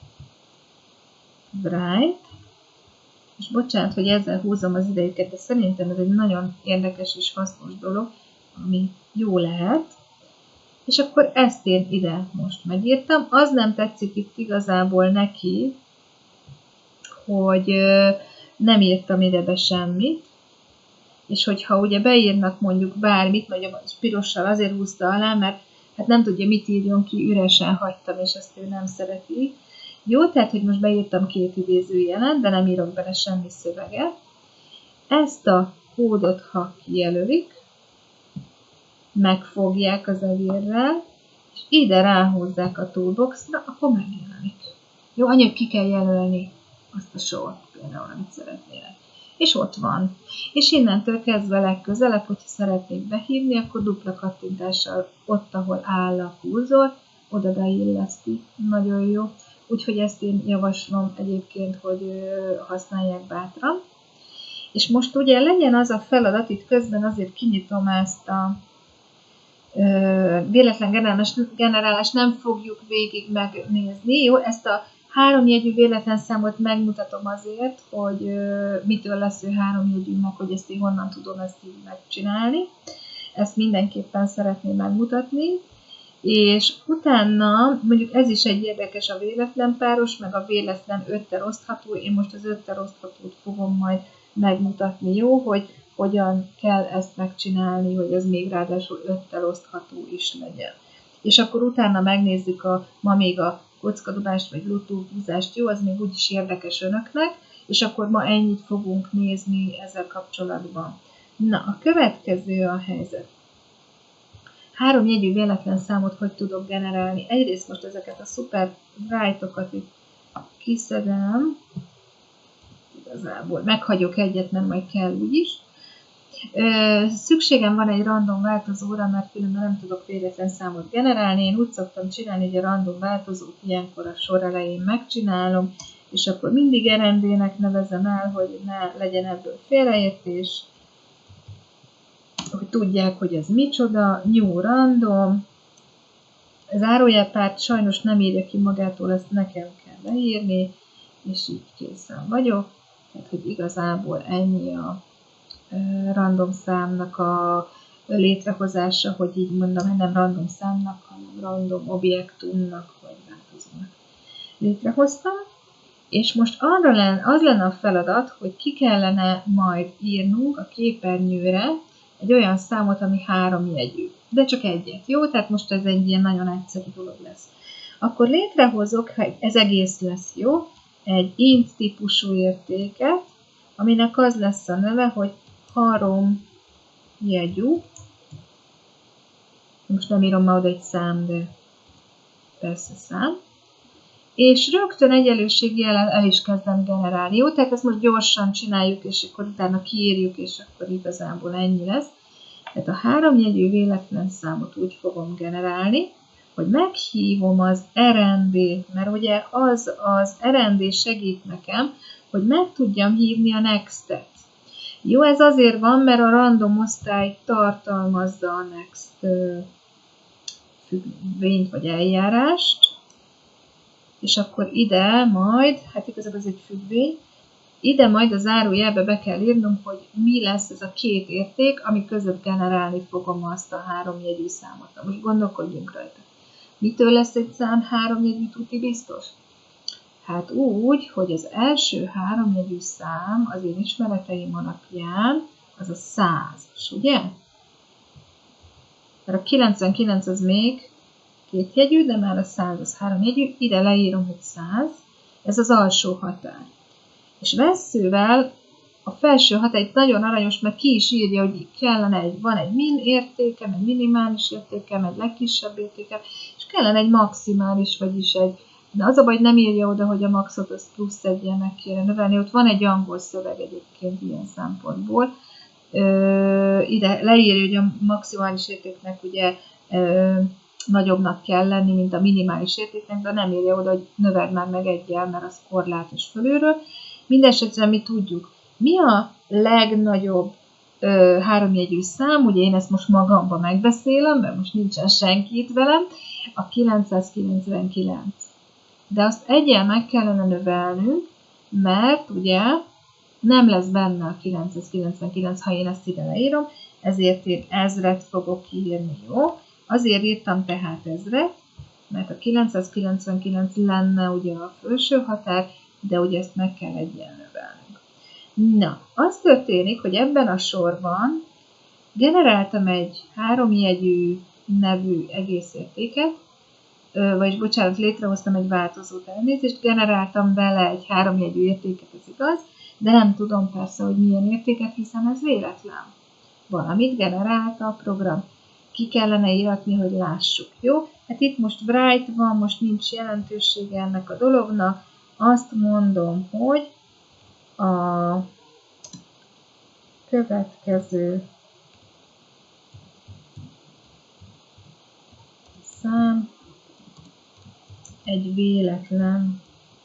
Speaker 1: Bright, és bocsánat, hogy ezzel húzom az idejüket, de szerintem ez egy nagyon érdekes és hasznos dolog, ami jó lehet. És akkor ezt én ide most megírtam. Az nem tetszik itt igazából neki, hogy nem írtam ide be semmit, és hogyha ugye beírnak mondjuk bármit, vagy a pirossal azért húzta alá, mert hát nem tudja, mit írjon ki, üresen hagytam, és ezt ő nem szereti. Jó, tehát, hogy most beírtam 2 idézőjelet, de nem írok bele semmi szöveget. Ezt a kódot, ha kijelölik, megfogják az egérrel, és ide ráhúzzák a toolboxra, akkor megjelenik. Jó, annyi, ki kell jelölni azt a sort, például, amit szeretnének. És ott van. És innentől kezdve legközelebb, hogyha szeretnék behívni, akkor dupla kattintással ott, ahol áll a kurzor, oda beilleszti. Nagyon jó. Úgyhogy ezt én javaslom egyébként, hogy használják bátran. És most ugye legyen az a feladat, itt közben azért kinyitom ezt a véletlen generálást, nem fogjuk végig megnézni. Jó, ezt a 3 jegyű véletlen számot megmutatom azért, hogy mitől lesz ő 3 jegyű, meg hogy ezt én honnan tudom ezt így megcsinálni. Ezt mindenképpen szeretném megmutatni. És utána, mondjuk ez is egy érdekes, a véletlen páros, meg a véletlen 5-tel osztható. Én most az 5-tel oszthatót fogom majd megmutatni, jó, hogy hogyan kell ezt megcsinálni, hogy ez még ráadásul 5-tel osztható is legyen. És akkor utána megnézzük ma még a kockadobást vagy lotóhúzást, jó, az még úgyis érdekes önöknek, és akkor ma ennyit fogunk nézni ezzel kapcsolatban. Na, a következő a helyzet. 3 jegyű véletlen számot hogy tudok generálni? Egyrészt most ezeket a szuper write-okat itt kiszedem, igazából meghagyok egyet, mert majd kell úgyis. Szükségem van egy random változóra, mert különben nem tudok véletlen számot generálni. Én úgy szoktam csinálni, hogy a random változót ilyenkor a sor elején megcsinálom, és akkor mindig RND-nek nevezem el, hogy ne legyen ebből félreértés, hogy tudják, hogy ez micsoda, new random, zárójelpárt sajnos nem írja ki magától, ezt nekem kell beírni, és így készen vagyok. Tehát, hogy igazából ennyi a random számnak a létrehozása, hogy így mondom, nem random számnak, hanem random objektumnak, vagy változónak létrehoztam. És most az lenne a feladat, hogy ki kellene majd írnunk a képernyőre egy olyan számot, ami 3 jegyű. De csak egyet, jó? Tehát most ez egy ilyen nagyon egyszerű dolog lesz. Akkor létrehozok, ez egész lesz, jó? Egy int típusú értéket, aminek az lesz a neve, hogy 3 jegyű. Most nem írom már oda egy szám, de persze szám. És rögtön egyenlőségjellel el is kezdem generálni. Jó, tehát ezt most gyorsan csináljuk, és akkor utána kiírjuk, és akkor igazából ennyi lesz. Tehát a 3 jegyű véletlen számot úgy fogom generálni, hogy meghívom az RND-t, mert ugye az RND segít nekem, hogy meg tudjam hívni a next-et. Jó, ez azért van, mert a random osztály tartalmazza a next függvényt vagy eljárást, és akkor ide majd, hát igazából ez egy függvény, ide majd a zárójelbe be kell írnom, hogy mi lesz ez a 2 érték, ami között generálni fogom azt a 3 jegyű számot. Most gondolkodjunk rajta. Mitől lesz egy szám 3 jegyű, tuti biztos? Hát úgy, hogy az első 3 jegyű szám az én ismereteim alapján az a 100-as, ugye? Mert a 99 az még 2 jegyű, de már a 100 az 3 jegyű, ide leírom, hogy 100, ez az alsó határ. És vesszővel a felső határ itt nagyon aranyos, mert ki is írja, hogy kellene van egy min értékem, egy minimális értékem, egy legkisebb értékem, és kellene egy maximális, vagyis egy, de az a baj, hogy nem írja oda, hogy a maxot az plusz 1-jel meg kéne növelni, ott van egy angol szöveg egyébként ilyen szempontból. Ide leírja, hogy a maximális értéknek ugye nagyobbnak kell lenni, mint a minimális értéknek, de nem írja oda, hogy növeld már meg 1-jel, mert az korlátos fölülről. Mindenesetre mi tudjuk, mi a legnagyobb 3 jegyű szám, ugye én ezt most magamban megbeszélem, mert most nincsen senki itt velem, a 999. De azt 1-jel meg kellene növelnünk, mert ugye nem lesz benne a 999, ha én ezt ide leírom, ezért én 1000-et fogok írni, jó? Azért írtam tehát 1000-et, mert a 999 lenne ugye a felső határ, de ugye ezt meg kell 1-jel növelnünk. Na, az történik, hogy ebben a sorban generáltam egy 3 jegyű nevű egészértéket, vagyis bocsánat, létrehoztam egy változót, elnézést, generáltam bele egy 3 jegyű értéket, ez igaz, de nem tudom persze, hogy milyen értéket, hiszen ez véletlen. Valamit generált a program. Ki kellene íratni, hogy lássuk, jó? Hát itt most write van, most nincs jelentősége ennek a dolognak. Azt mondom, hogy a következő szám egy véletlen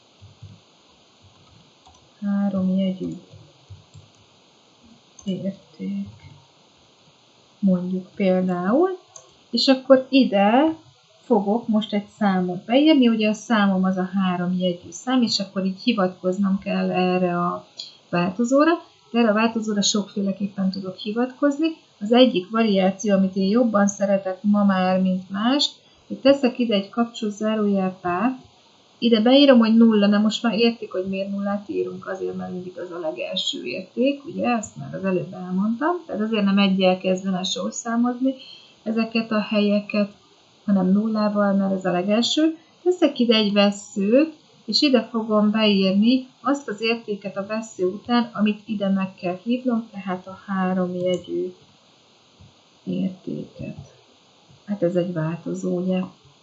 Speaker 1: 3 jegyű érték, mondjuk például, és akkor ide fogok most egy számot beírni, ugye a számom az a 3 jegyű szám, és akkor így hivatkoznom kell erre a változóra, de erre a változóra sokféleképpen tudok hivatkozni. Az egyik variáció, amit én jobban szeretek ma már, mint más, hogy teszek ide egy kapcsoló zárójelpárt, ide beírom, hogy 0, de most már értik, hogy miért nullát írunk, azért, mert mindig az a legelső érték, ugye, ezt már az előbb elmondtam, tehát azért nem egyel kezdene sorszámozni ezeket a helyeket, hanem nullával, mert ez a legelső. Teszek ide egy vesszőt, és ide fogom beírni azt az értéket a vessző után, amit ide meg kell hívnom, tehát a 3 jegyű értéket. Hát ez egy változó, ugye.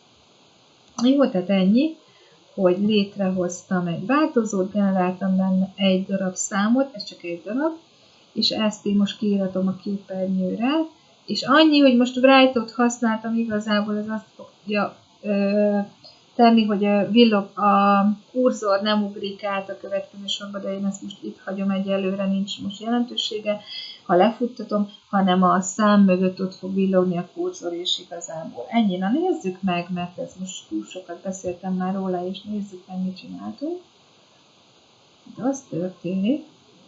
Speaker 1: Jó, tehát ennyi, hogy létrehoztam egy változót, generáltam benne egy darab számot, ez csak egy darab, és ezt én most kiíratom a képernyőre, és annyi, hogy most write-ot használtam, igazából ez azt fogja tenni, hogy villog a kurzor, nem ugrik át a következő sorba, de én ezt most itt hagyom egyelőre, nincs most jelentősége, ha lefuttatom, hanem a szám mögött ott fog villogni a kurzor, és igazából ennyi. Na nézzük meg, mert ez most túl sokat beszéltem már róla, és nézzük meg, mit csináltunk. De az történik,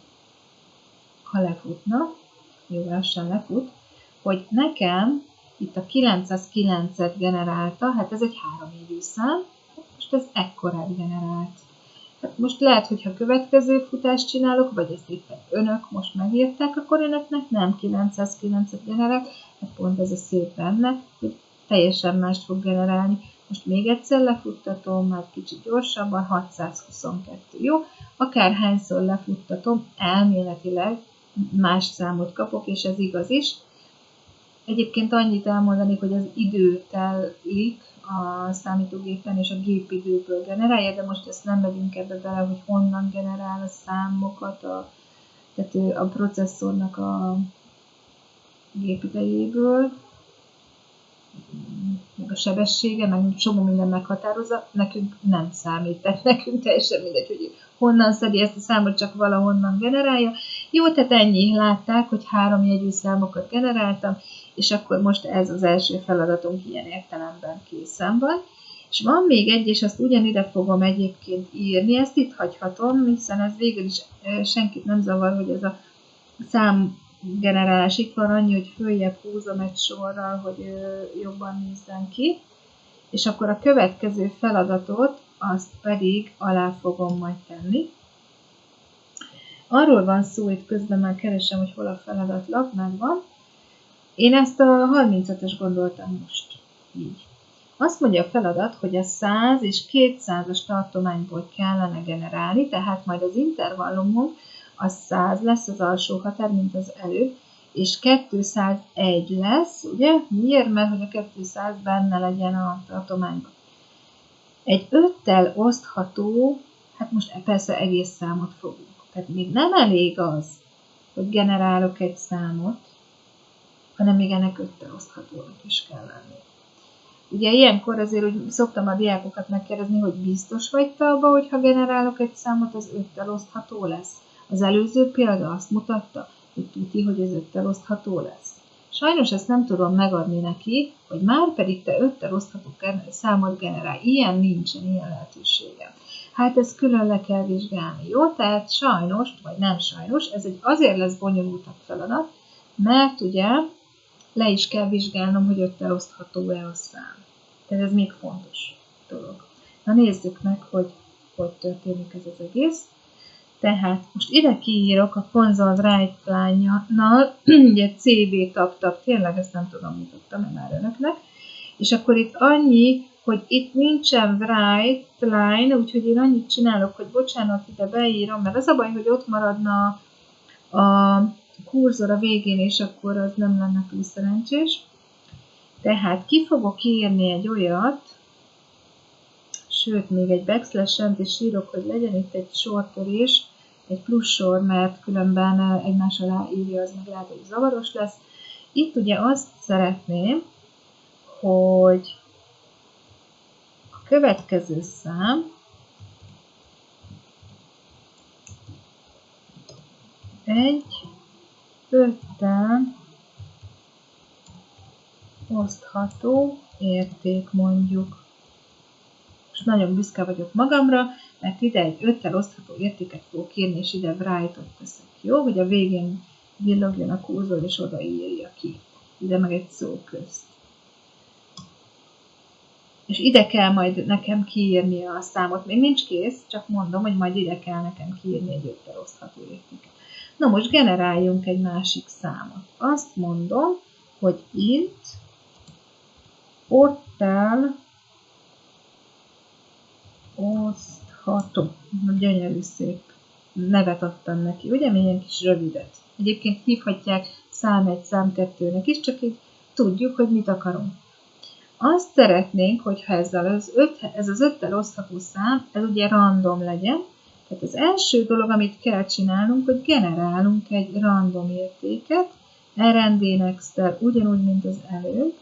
Speaker 1: ha lefutna, jó, lassan lefut, hogy nekem itt a 909-et generálta, hát ez egy 3 jegyű szám, most ez ekkorát generált. Hát most lehet, hogyha következő futást csinálok, vagy ezt éppen önök most megírták, akkor önöknek nem 909-et generál, hát pont ez a szép benne, hogy teljesen mást fog generálni. Most még egyszer lefuttatom, már kicsit gyorsabban, 622, jó? Akárhányszor lefuttatom, elméletileg más számot kapok, és ez igaz is. Egyébként annyit elmondanék, hogy az idő telik a számítógépen, és a gépidőből generálja, de most ezt nem megyünk ebbe bele, hogy honnan generál a számokat, tehát a processzornak a gépidejéből, meg a sebessége, meg csomó minden meghatározza, nekünk nem számít, tehát nekünk teljesen mindegy, hogy honnan szedi ezt a számot, csak valahonnan generálja. Jó, tehát ennyi, látták, hogy 3 jegyű számokat generáltam, és akkor most ez az első feladatunk ilyen értelemben készen van. És van még egy, és azt ugyanide fogom egyébként írni, ezt itt hagyhatom, hiszen ez végül is senkit nem zavar, hogy ez a számgenerálás itt van, annyi, hogy följebb húzom egy sorral, hogy jobban nézzen ki. És akkor a következő feladatot, azt pedig alá fogom majd tenni. Arról van szó, itt közben már keresem, hogy hol a feladatlap, megvan. Én ezt a 35-ös gondoltam most így. Azt mondja a feladat, hogy a 100 és 200-as tartományból kellene generálni, tehát majd az intervallumunk az 100 lesz az alsó határ, mint az előbb, és 201 lesz, ugye? Miért? Mert hogy a 200 benne legyen a tartományban. Egy 5-tel osztható, hát most persze egész számot fogunk. Tehát még nem elég az, hogy generálok egy számot, hanem még ennek 5-tel oszthatónak is kell lenni. Ugye ilyenkor azért úgy szoktam a diákokat megkérdezni, hogy biztos vagy te abban, hogy ha generálok egy számot, az 5-tel osztható lesz. Az előző példa azt mutatta, hogy tuti, hogy ez 5-tel osztható lesz. Sajnos ezt nem tudom megadni neki, hogy már pedig te 5-tel osztható számot generál. Ilyen nincsen, ilyen lehetőségem. Hát ezt külön le kell vizsgálni, jó? Tehát sajnos, vagy nem sajnos, ez egy azért lesz bonyolultabb feladat, mert ugye le is kell vizsgálnom, hogy 5-tel osztható-e a szám. Tehát ez még fontos dolog. Na nézzük meg, hogy történik ez az egész. Tehát most ide kiírok a Console Write-Line-nal, ugye CB tab, tényleg ezt nem tudom, mutattam már önöknek, és akkor itt annyi, hogy itt nincsen write line, úgyhogy én annyit csinálok, hogy bocsánat, ide beírom, mert az a baj, hogy ott maradna a kurzor a végén, és akkor az nem lenne túl szerencsés. Tehát ki fogok írni egy olyat, sőt, még egy backslash-ent is írok, hogy legyen itt egy sortörés, egy plusz sor, mert különben egymás alá írja, az meg lehet, hogy zavaros lesz. Itt ugye azt szeretném, hogy a következő szám egy 5-tel osztható érték mondjuk. Most nagyon büszke vagyok magamra, mert ide egy 5-tel osztható értéket fogok írni, és ide write-ot teszek. Jó, hogy a végén villogjon a kurzor, és oda írja ki. Ide meg egy szó közt. És ide kell majd nekem kiírnia a számot. Még nincs kész, csak mondom, hogy majd ide kell nekem kiírni egy 5-tel osztható értéket. Na most generáljunk egy másik számot. Azt mondom, hogy int 5-tel osztható. Gyönyörű szép nevet adtam neki, ugye? Milyen kis rövidet. Egyébként hívhatják szám 1, szám 2-nek is, csak így tudjuk, hogy mit akarunk. Azt szeretnénk, hogyha ez az 5-tel osztható szám, ez ugye random legyen. Tehát az első dolog, amit kell csinálnunk, hogy generálunk egy random értéket, rnd next-tel ugyanúgy, mint az előbb.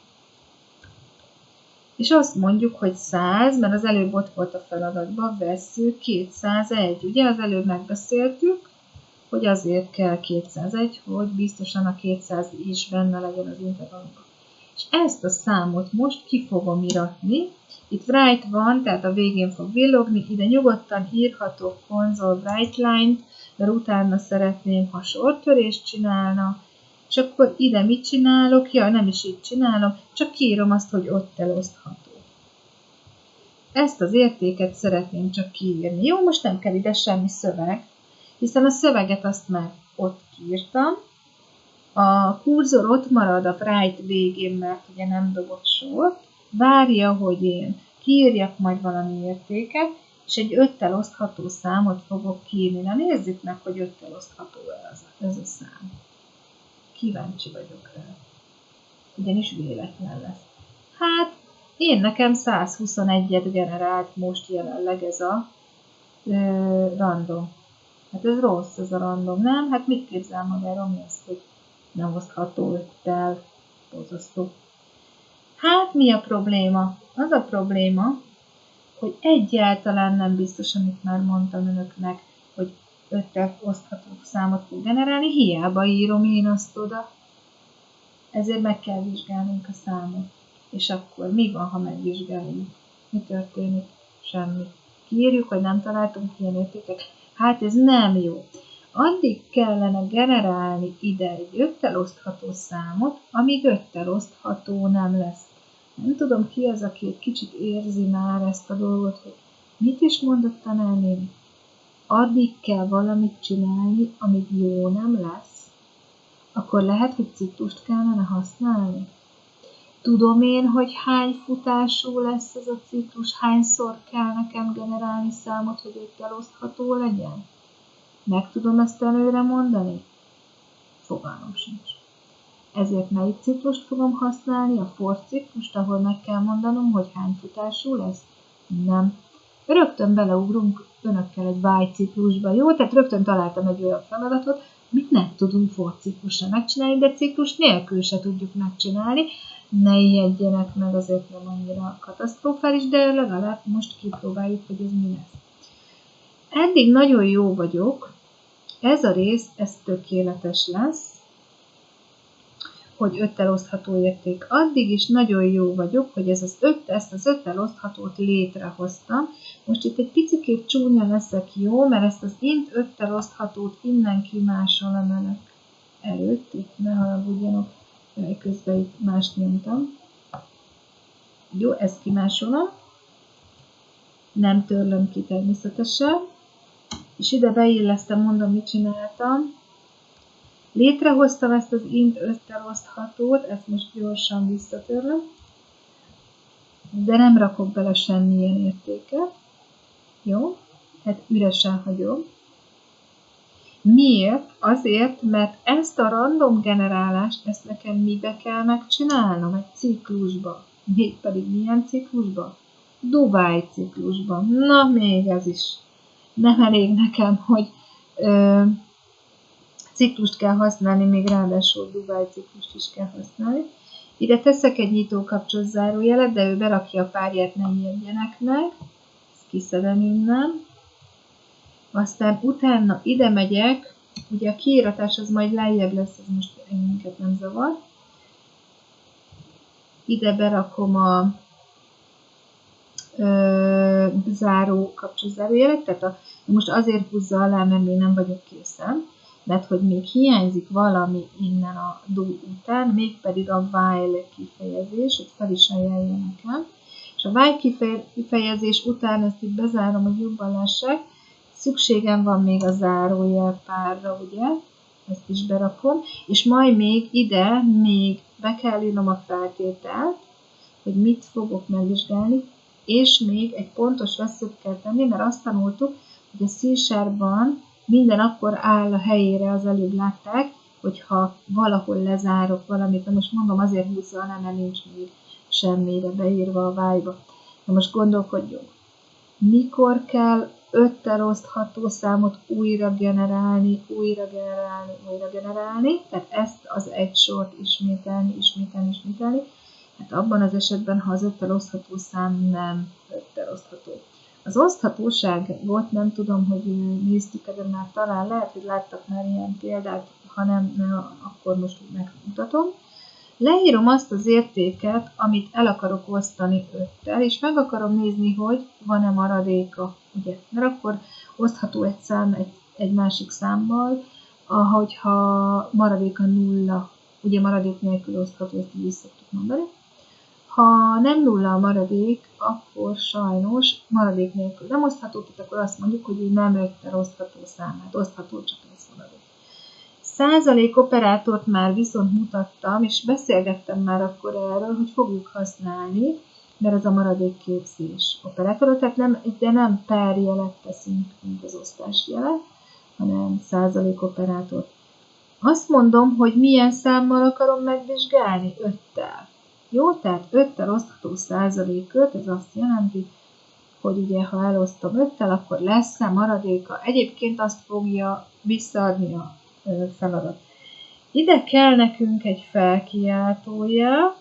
Speaker 1: És azt mondjuk, hogy 100, mert az előbb ott volt a feladatban, vesszük 201. Ugye az előbb megbeszéltük, hogy azért kell 201, hogy biztosan a 200 is benne legyen az intervallumban. És ezt a számot most ki fogom iratni. Itt write van, tehát a végén fog villogni, ide nyugodtan írhatok Console Write-Line, mert utána szeretném, ha sortörést csinálna, és akkor ide mit csinálok? Ja, nem is így csinálom, csak kiírom azt, hogy ott elosztható. Ezt az értéket szeretném csak kiírni. Jó, most nem kell ide semmi szöveg, hiszen a szöveget azt már ott kiírtam. A kurzor ott marad a write végén, mert ugye nem dobott sort. Várja, hogy én kiírjak majd valami értéket, és egy 5-tel osztható számot fogok kiírni. Na nézzük meg, hogy 5-tel osztható ez a szám. Kíváncsi vagyok rá. Ugyanis véletlen lesz. Hát, nekem 121-et generált most jelenleg ez a random. Hát ez rossz, ez a random, nem? Hát mit képzel magáról, mi az, hogy nem osztható 5-tel, borzasztó. Hát mi a probléma? Az a probléma, hogy egyáltalán nem biztos, amit már mondtam önöknek, hogy 5-tel osztható számot fog generálni, hiába írom én azt oda. Ezért meg kell vizsgálnunk a számot. És akkor mi van, ha megvizsgáljuk? Mi történik? Semmi. Kiírjuk, hogy nem találtunk ilyen értékek. Hát ez nem jó. Addig kellene generálni ide egy 5-tel osztható számot, amíg 5-tel osztható nem lesz. Nem tudom, ki az, aki egy kicsit érzi már ezt a dolgot, hogy mit is mondott tanárnéni. Addig kell valamit csinálni, amíg jó nem lesz. Akkor lehet, hogy ciklust kellene használni. Tudom én, hogy hány futású lesz ez a ciklus, hányszor kell nekem generálni számot, hogy 5-tel osztható legyen? Meg tudom ezt előre mondani? Fogalmam sincs. Ezért melyik ciklust fogom használni? A for ciklust, ahol meg kell mondanom, hogy hány futású lesz? Nem. Rögtön beleugrunk önökkel egy while ciklusba, jó? Tehát rögtön találtam egy olyan feladatot, amit nem tudunk for ciklusra megcsinálni, de ciklus nélkül se tudjuk megcsinálni. Ne ijedjenek meg, azért nem annyira katasztrofális, de legalább most kipróbáljuk, hogy ez mi lesz. Eddig nagyon jó vagyok, ez a rész, ez tökéletes lesz, hogy 5-tel osztható érték. Addig is nagyon jó vagyok, hogy ezt az 5-tel oszthatót létrehoztam. Most itt egy picikét csúnya leszek, jó, mert ezt az int 5-tel oszthatót innen kimásolom önök előtt, itt ne haragudjanak, közben itt mást nyomtam. Jó, ezt kimásolom, nem törlöm ki természetesen, és ide beillesztem, mondom, mit csináltam. Létrehoztam ezt az int összeoszthatót, ezt most gyorsan visszatörlöm, de nem rakok bele semmilyen értéket. Jó? Tehát üresen hagyom. Miért? Azért, mert ezt a random generálást, ezt nekem mibe kell megcsinálnom? Egy ciklusba. Mégpedig milyen ciklusba? Dubai ciklusban. Na, még ez is. Nem elég nekem, hogy ciklust kell használni, még ráadásul Dubai ciklust is kell használni. Ide teszek egy nyitókapcsos zárójelet, de ő berakja a párját, ne ijedjenek meg. Ezt kiszedem innen. Aztán utána ide megyek, ugye a kiíratás az majd lejjebb lesz, ez most minket nem zavar. Ide berakom a záró kapcsolózárójelet, tehát most azért húzza alá, mert még nem vagyok készen, mert hogy még hiányzik valami innen a do után, mégpedig a while kifejezés, hogy fel is ajánlja nekem. És a while kifejezés után ezt itt bezárom, hogy jobban lássák, szükségem van még a zárójel párra, ugye, ezt is berakom, és majd még ide be kell írnom a feltételt, hogy mit fogok megvizsgálni, és még egy pontos veszőt kell tenni, mert azt tanultuk, hogy a C-sharpban minden akkor áll a helyére, az előbb látták, hogyha valahol lezárok valamit, de most mondom azért húzza alá, mert nincs még semmire beírva a while-ba. Na most gondolkodjunk. Mikor kell 5-tel osztható számot újra generálni, tehát ezt az egy sort ismételni. Hát abban az esetben, ha az 5-tel osztható szám nem 5-tel osztható. Az oszthatóságot nem tudom, hogy néztük, de már talán lehet, hogy láttak már ilyen példát, ha nem, akkor most megmutatom. Leírom azt az értéket, amit el akarok osztani 5-tel, és meg akarom nézni, hogy van-e maradéka. Ugye? Mert akkor osztható egy szám egy másik számmal, ahogyha maradéka 0, ugye maradék nélkül osztható, ezt így is szoktuk mondani. Ha nem 0 a maradék, akkor sajnos maradék nélkül nem osztható, tehát akkor azt mondjuk, hogy nem 5-tel osztható számát, osztható csak ez maradék. Százalék operátort már viszont mutattam, és beszélgettem már akkor erről, hogy fogjuk használni, mert ez a maradékképzés operátor, tehát nem per jelet teszünk, mint az osztás jelet, hanem százalék operátort. Azt mondom, hogy milyen számmal akarom megvizsgálni? 5-tel. Jó, tehát 5-tel osztható százalékot, ez azt jelenti, hogy ugye ha elosztom 5-tel, akkor lesz-e maradéka. Egyébként azt fogja visszaadni a feladat. Ide kell nekünk egy felkiáltójel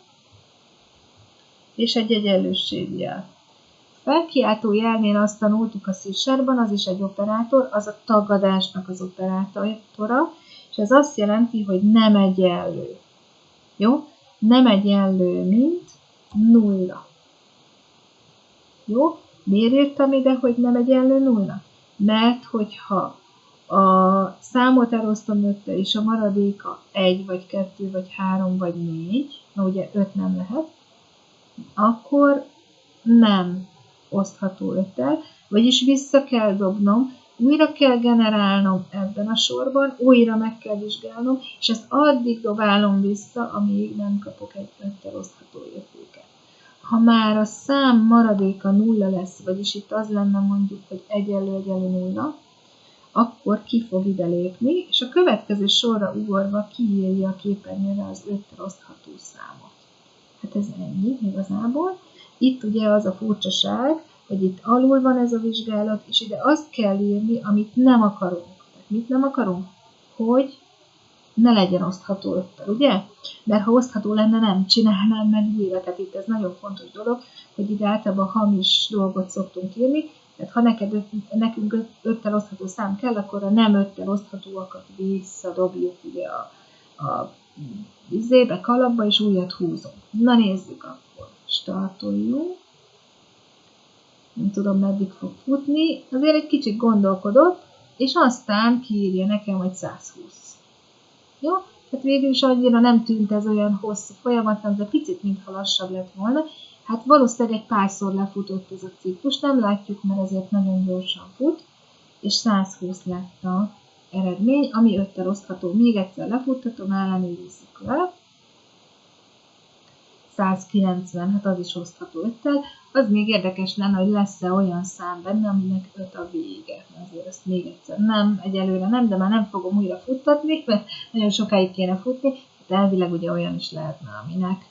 Speaker 1: és egy egyenlőségjel. Felkiáltójelnél azt tanultuk a C-sharpban, az is egy operátor, az a tagadásnak az operátora, és ez azt jelenti, hogy nem egyenlő. Jó? Nem egyenlő, mint 0. Jó? Miért írtam ide, hogy nem egyenlő 0? Mert hogyha a számot elosztom 5-tel, és a maradéka 1, vagy 2, vagy 3, vagy 4, na ugye 5 nem lehet, akkor nem osztható 5-tel, vagyis vissza kell dobnom, újra kell generálnom ebben a sorban, újra meg kell vizsgálnom, és ezt addig dobálom vissza, amíg nem kapok egy 5-tel osztható értéket. Ha már a szám maradéka 0 lesz, vagyis itt az lenne mondjuk, hogy egyenlő 0, akkor ki fog ide lépni, és a következő sorra ugorva kiírja a képernyőre az 5-tel osztható számot. Hát ez ennyi igazából. Itt ugye az a furcsaság, hogy itt alul van ez a vizsgálat, és ide azt kell írni, amit nem akarunk. Tehát mit nem akarunk? Hogy ne legyen osztható 5-tel, ugye? Mert ha osztható lenne, nem csinálnám meg újra. Tehát itt ez nagyon fontos dolog, hogy ide általában hamis dolgot szoktunk írni. Tehát ha nekünk 5-tel osztható szám kell, akkor a nem 5-tel oszthatóakat visszadobjuk ugye a kalapba, és újat húzunk. Na nézzük akkor. Startoljunk. Nem tudom, meddig fog futni. Azért egy kicsit gondolkodott, és aztán kiírja nekem, hogy 120. Jó? Tehát végül is annyira nem tűnt ez olyan hosszú folyamatnak, de picit mintha lassabb lett volna. Hát valószínűleg egy párszor lefutott ez a ciklus, nem látjuk, mert azért nagyon gyorsan fut. és 120 lett a eredmény, ami 5-tel osztható. Még egyszer lefuttatom, ellenőrizzük le. 190, hát az is osztható 5-tel. Az még érdekes lenne, hogy lesz-e olyan szám benne, aminek 5 a vége. Azért ezt még egyszer nem, egyelőre nem, de már nem fogom újra futtatni, mert nagyon sokáig kéne futni. Hát elvileg ugye olyan is lehetne, aminek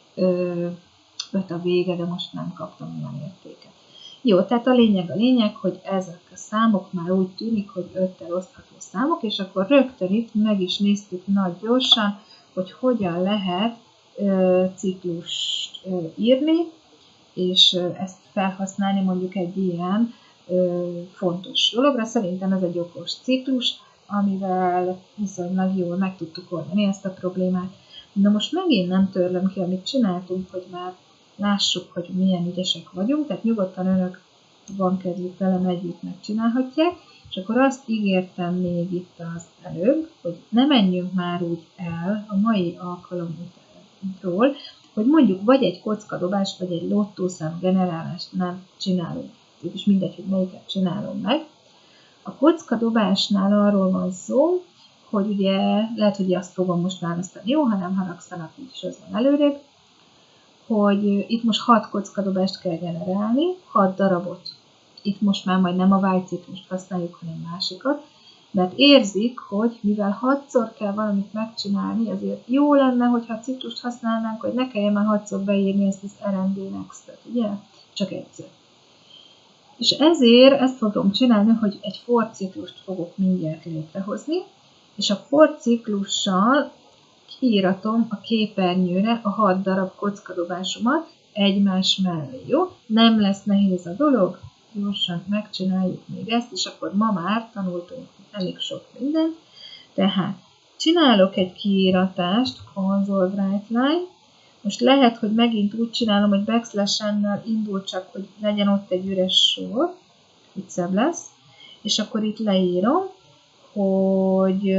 Speaker 1: 5 a vége, de most nem kaptam olyan értéket. Jó, tehát a lényeg, hogy ezek a számok már úgy tűnik, hogy 5-tel osztható számok, és akkor rögtön itt meg is néztük nagy gyorsan, hogy hogyan lehet ciklust írni, és ezt felhasználni mondjuk egy ilyen fontos dologra. Szerintem ez egy okos ciklus, amivel viszonylag jól meg tudtuk oldani ezt a problémát. Na most megint nem törlöm ki, amit csináltunk, hogy már lássuk, hogy milyen ügyesek vagyunk, tehát nyugodtan önök van kedvük velem együtt megcsinálhatják, és akkor azt ígértem még itt az előbb, hogy ne menjünk már úgy el a mai alkalomról, hogy mondjuk vagy egy kockadobást, vagy egy lottószám generálást nem csinálunk. És mindegy, hogy melyiket csinálom meg. A kockadobásnál arról van szó, hogy ugye lehet, hogy azt fogom most választani, jó, ha nem haragszanak, úgyis az van előrébb, hogy itt most 6 kockadobást kell generálni, 6 darabot. Itt most már majd nem a vágyciklust használjuk, hanem másikat, mert érzik, hogy mivel 6-szor kell valamit megcsinálni, ezért jó lenne, hogyha a ciklust használnánk, hogy ne kelljen már 6-szor beírni ezt az R&D Next-et, ugye? Csak egyszer. És ezért ezt fogom csinálni, hogy egy for ciklust fogok mindjárt létrehozni, és a for ciklussal kiíratom a képernyőre a 6 darab kockadobásomat egymás mellé, jó? Nem lesz nehéz a dolog, gyorsan megcsináljuk még ezt, és akkor ma már tanultunk elég sok mindent. Tehát csinálok egy kiíratást, console write-line. Most lehet, hogy megint úgy csinálom, hogy backslash-nel indul, csak hogy legyen ott egy üres sor, így szebb lesz, és akkor itt leírom, hogy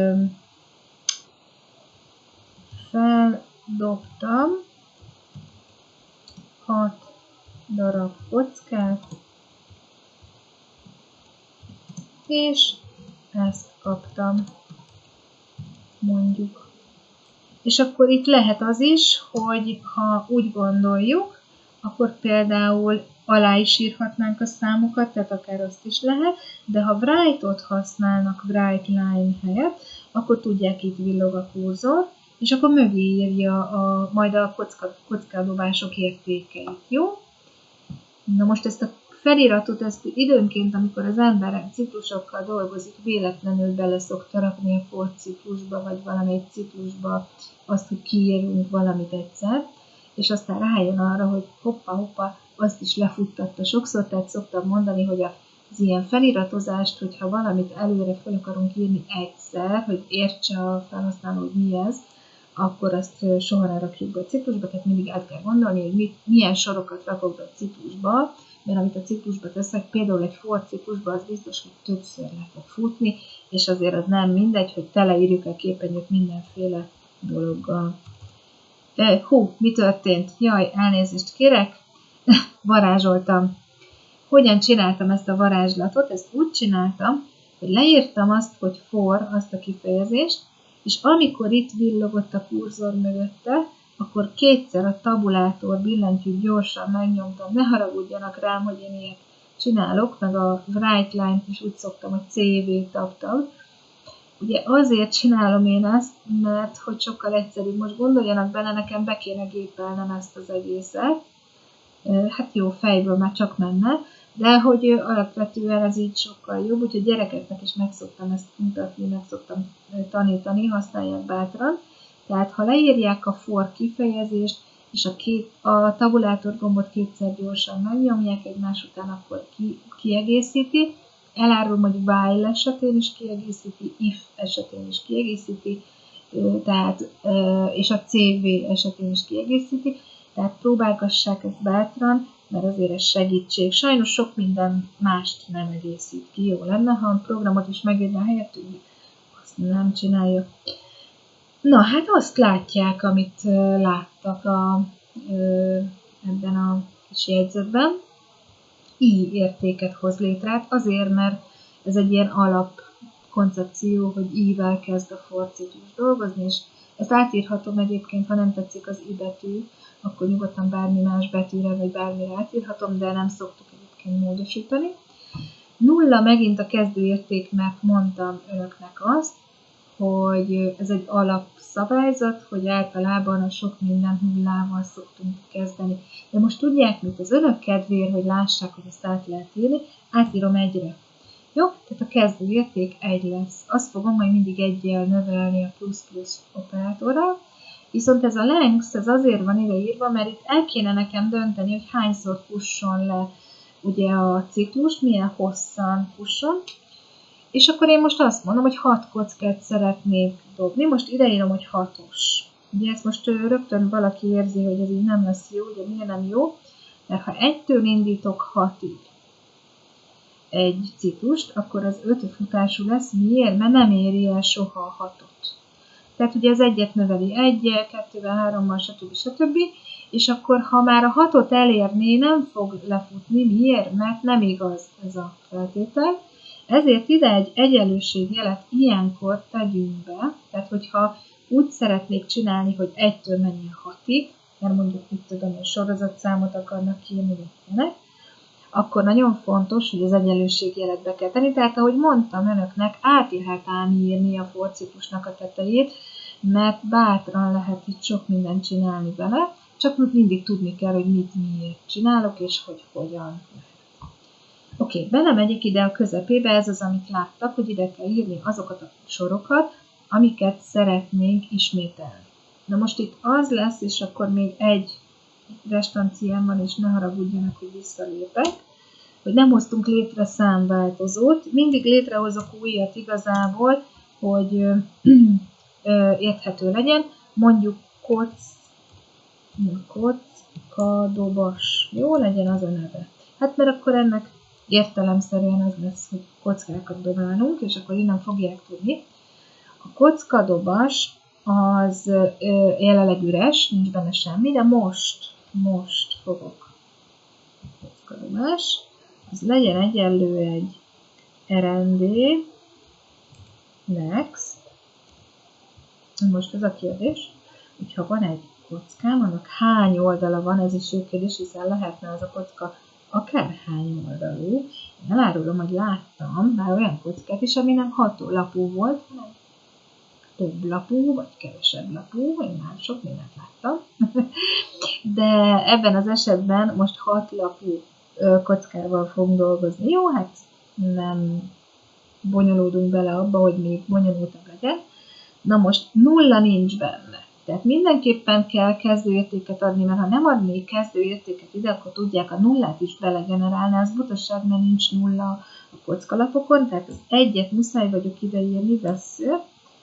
Speaker 1: feldobtam 6 darab kockát, és ezt kaptam, mondjuk. És akkor itt lehet az is, hogy ha úgy gondoljuk, akkor például alá is írhatnánk a számokat, tehát akár azt is lehet, de ha write-ot használnak write-line helyett, akkor tudják, itt villog a kurzor, és akkor mögé írja majd a kockádobások értékeit, jó? Na most ezt a feliratot, ezt időnként, amikor az ember ciklusokkal dolgozik, véletlenül bele szokta rakni a for ciklusba, vagy valamelyik ciklusba azt, hogy kiírunk valamit egyszer, és aztán rájön arra, hogy hoppa, azt is lefuttatta sokszor, tehát szoktam mondani, hogy az ilyen feliratozást, hogyha valamit előre fel akarunk írni egyszer, hogy értse a felhasználó, hogy mi ez, akkor azt soha nem rakjuk be a ciklusba, tehát mindig át kell gondolni, hogy milyen sorokat rakok be a ciklusba, mert amit a ciklusba teszek, például egy for ciklusba, az biztos, hogy többször le fog futni, és azért az nem mindegy, hogy teleírjuk a képernyőt mindenféle dologgal. Mi történt? Jaj, elnézést kérek, varázsoltam. Hogyan csináltam ezt a varázslatot? Ezt úgy csináltam, hogy leírtam azt, hogy for, azt a kifejezést, és amikor itt villogott a kurzor mögötte, akkor kétszer a tabulátor billentyűt gyorsan megnyomtam, ne haragudjanak rám, hogy én ilyet csinálok, meg a write line-t is úgy szoktam, hogy CV tab. Ugye azért csinálom én ezt, mert hogy sokkal egyszerűbb. Most gondoljanak bele, nekem be kéne gépelnem ezt az egészet. Hát jó, fejből már csak menne, de hogy alapvetően ez így sokkal jobb, úgyhogy gyerekeknek is meg szoktam ezt mutatni, meg szoktam tanítani, használják bátran. Tehát ha leírják a for kifejezést, és a tabulátor gombot kétszer gyorsan megnyomják egymás után, akkor kiegészíti. Elárulom, hogy while esetén is kiegészíti, if esetén is kiegészíti, tehát, és a CV esetén is kiegészíti. Tehát próbálgassák ezt bátran, mert azért ez segítség. Sajnos sok minden mást nem egészít ki. Jó lenne, ha a programot is megírná helyett, hogy azt nem csinálja. Na, hát azt látják, amit láttak ebben a kis jegyzetben. I értéket hoz létre, azért, mert ez egy ilyen alapkoncepció, hogy I-vel kezd a forciklus dolgozni, és ezt átírhatom egyébként, ha nem tetszik az I betű, akkor nyugodtan bármi más betűre, vagy bármire átírhatom, de nem szoktuk egyébként módosítani. 0 megint a kezdőértéknek mondtam önöknek azt, hogy ez egy alapszabályzat, hogy általában a sok minden nullával szoktunk kezdeni. De most tudják mit? Az önök kedvéért, hogy lássák, hogy ezt át lehet írni, átírom 1-re. Jó? Tehát a kezdőérték 1 lesz. Azt fogom majd mindig 1-jel növelni a plusz-plusz operátorral. Viszont ez a length, ez azért van ide írva, mert itt el kéne nekem dönteni, hogy hányszor fusson le ugye a ciklus, milyen hosszan fusson. És akkor én most azt mondom, hogy 6 kockát szeretnék dobni. Most ideírom, hogy 6-os. Ugye ezt most rögtön valaki érzi, hogy ez így nem lesz jó. Ugye miért nem jó? Mert ha 1-től indítok 6-ig egy ciklust, akkor az 5 futású lesz. Miért? Mert nem éri el soha a 6-ot. Tehát ugye az 1-et növeli 1-jel, 2-vel, 3-mal, stb. És akkor, ha már a 6-ot elérné, nem fog lefutni. Miért? Mert nem igaz ez a feltétel. Ezért ide egy egyenlőségjelet ilyenkor tegyünk be, tehát hogyha úgy szeretnék csinálni, hogy 1-től menjen 6-ig, mert mondjuk mit tudom, hogy sorozatszámot akarnak írni, vagy ilyenek, akkor nagyon fontos, hogy az egyenlőségjelet be kell tenni. Tehát ahogy mondtam önöknek, át lehet ám írni a forciklusnak a tetejét, mert bátran lehet itt sok mindent csinálni vele, csak mindig tudni kell, hogy mit miért csinálok, és hogy hogyan. Oké, belemegyek ide a közepébe, ez az, amit láttak, hogy ide kell írni azokat a sorokat, amiket szeretnénk ismételni. Na most itt az lesz, és akkor még egy restanciám van, és ne haragudjanak, hogy visszalépek, hogy nem hoztunk létre számváltozót. Mindig létrehozok újat igazából, hogy érthető legyen. Mondjuk kockadobas. Jó, legyen az a neve. Hát mert akkor ennek értelemszerűen az lesz, hogy kockákat dobálunk, és akkor innen fogják tudni. A kockadobas az jelenleg üres, nincs benne semmi, de most fogok kockadobás. Az legyen egyenlő egy RND, next. Most ez a kérdés, hogyha van egy kockám, annak hány oldala van, ez is jó kérdés, hiszen lehetne az a kocka akárhány oldalú. Én elárulom, hogy láttam már olyan kockát is, ami nem 6 lapú volt, hanem több lapú, vagy kevesebb lapú, én már sok mindent láttam. De ebben az esetben most 6 lapú kockával fogunk dolgozni. Jó, hát nem bonyolódunk bele abba, hogy még bonyolultabb legyen. Na most 0 nincs benne. Tehát mindenképpen kell kezdőértéket adni, mert ha nem adnék kezdőértéket ide, akkor tudják a nullát is belegenerálni, az butaság, mert nincs 0 a kockalapokon, tehát az 1-et muszáj vagyok ideírni, vesző.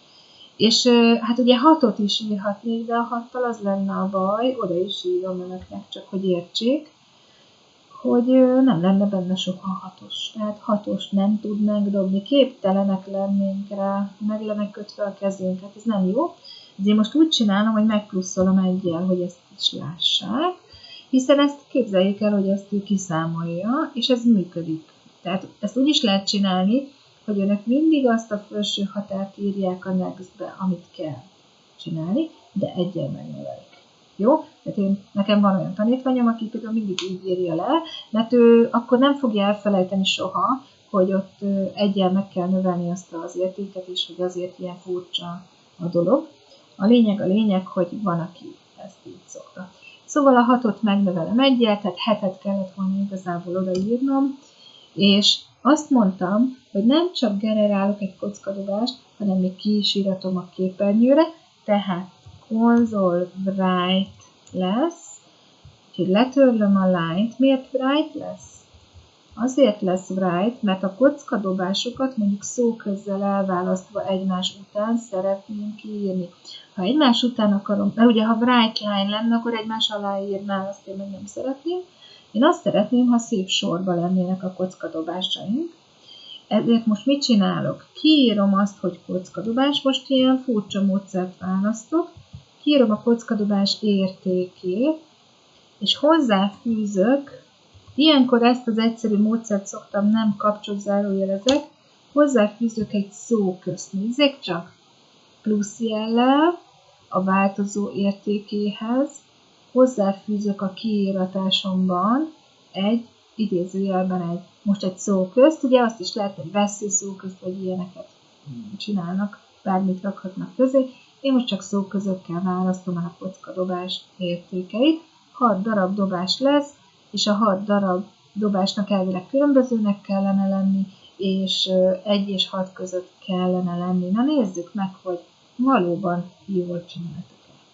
Speaker 1: És hát ugye 6-ot is írhatnék, de a 6-tal az lenne a baj, oda is írom önöknek, csak hogy értsék, hogy nem lenne benne soha 6-os. Tehát 6-ost nem tudnánk dobni, képtelenek lennénk rá, meg lenne kötve a kezünket, ez nem jó. Ezért most úgy csinálom, hogy megpluszolom 1-jel, hogy ezt is lássák, hiszen ezt képzeljék el, hogy ezt ő kiszámolja, és ez működik. Tehát ezt úgy is lehet csinálni, hogy önök mindig azt a felső határt írják a nextbe, amit kell csinálni, de 1-jel megnövelik. Jó? Tehát nekem van olyan tanítványom, aki például mindig így írja le, mert ő akkor nem fogja elfelejteni soha, hogy ott 1-jel meg kell növelni azt az értéket, és hogy azért ilyen furcsa a dolog. A lényeg, hogy van, aki ezt így szokta. Szóval a 6-ot megnövelem 1-jel, tehát 7-et kellett volna igazából odaírnom, és azt mondtam, hogy nem csak generálok egy kockadobást, hanem még ki is íratom a képernyőre, tehát console write lesz, úgyhogy letörlöm a line-t. Miért write lesz? Azért lesz write, mert a kockadobásokat mondjuk szóközzel elválasztva egymás után szeretném kiírni. Ha egymás után akarom, mert ugye ha write line lenne, akkor egymás alá írná, azt én meg nem szeretném. Én azt szeretném, ha szép sorba lennének a kockadobásaink. Ezért most mit csinálok? Kiírom azt, hogy kockadobás, most ilyen furcsa módszert választok, kiírom a kockadobás értékét, és hozzáfűzök, ilyenkor ezt az egyszerű módszert szoktam nem kapcsolt zárójelezek, hozzáfűzök egy szóközt. Nézzék csak, plusz jellel a változó értékéhez hozzáfűzök a kiíratásomban egy, idézőjelben most egy szóközt, ugye azt is lehet, hogy veszőszóközt, vagy ilyeneket csinálnak, bármit rakhatnak közé. Én most csak szóközökkel választom el a kockadobás értékeit. 6 darab dobás lesz, és a 6 darab dobásnak elvileg különbözőnek kellene lenni, és 1 és 6 között kellene lenni. Na nézzük meg, hogy valóban jól csináltuk.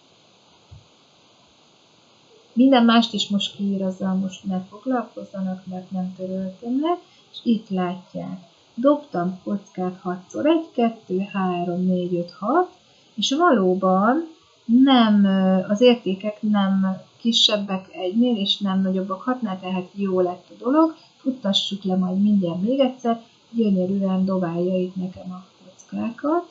Speaker 1: Minden mást is most kiír, azzal most ne foglalkozzanak, mert nem töröltem le, és itt látják. Dobtam kockát 6-szor, 1, 2, 3, 4, 5, 6, és valóban nem, az értékek nem kisebbek 1-nél, és nem nagyobbak 6-nál, tehát jó lett a dolog. Futtassuk le majd mindjárt még egyszer, gyönyörűen dobálja itt nekem a kockákat.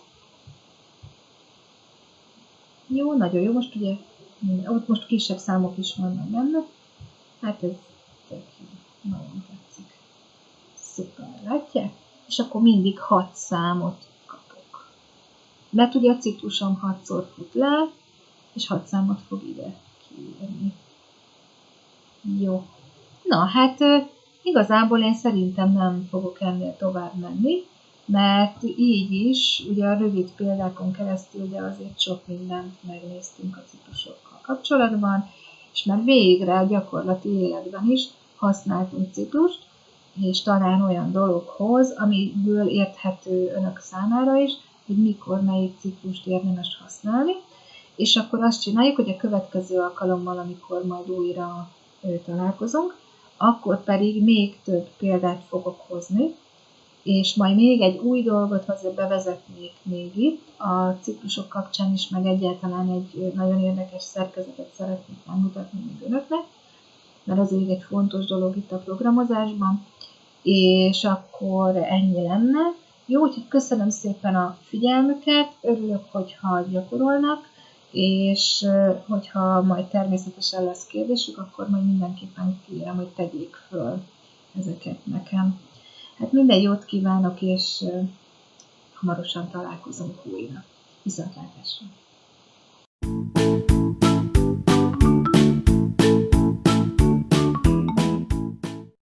Speaker 1: Jó, nagyon jó, most ugye ott most kisebb számok is vannak benne. Hát ez tök jó. Nagyon tetszik. Szuper, látják? És akkor mindig 6 számot kapok. Mert ugye a ciklusom 6-szor fut le, és 6 számot fog ide kiírni. Jó. Na, hát igazából én szerintem nem fogok ennél tovább menni, mert így is, ugye a rövid példákon keresztül, de azért sok mindent megnéztünk a ciklusokkal kapcsolatban, és már végre a gyakorlati életben is használtunk ciklust, és talán olyan dologhoz, amiből érthető önök számára is, hogy mikor melyik ciklust érdemes használni, és akkor azt csináljuk, hogy a következő alkalommal, amikor majd újra találkozunk, akkor pedig még több példát fogok hozni, és majd még egy új dolgot azért bevezetnék még itt, a ciklusok kapcsán is, meg egyáltalán egy nagyon érdekes szerkezetet szeretnék megmutatni még önöknek, mert ez egy fontos dolog itt a programozásban, és akkor ennyi lenne. Jó, úgyhogy köszönöm szépen a figyelmüket, örülök, hogyha gyakorolnak, és hogyha majd természetesen lesz kérdésük, akkor majd mindenképpen kérem, hogy tegyék föl ezeket nekem. Hát minden jót kívánok, és hamarosan találkozunk újra. Viszontlátásra!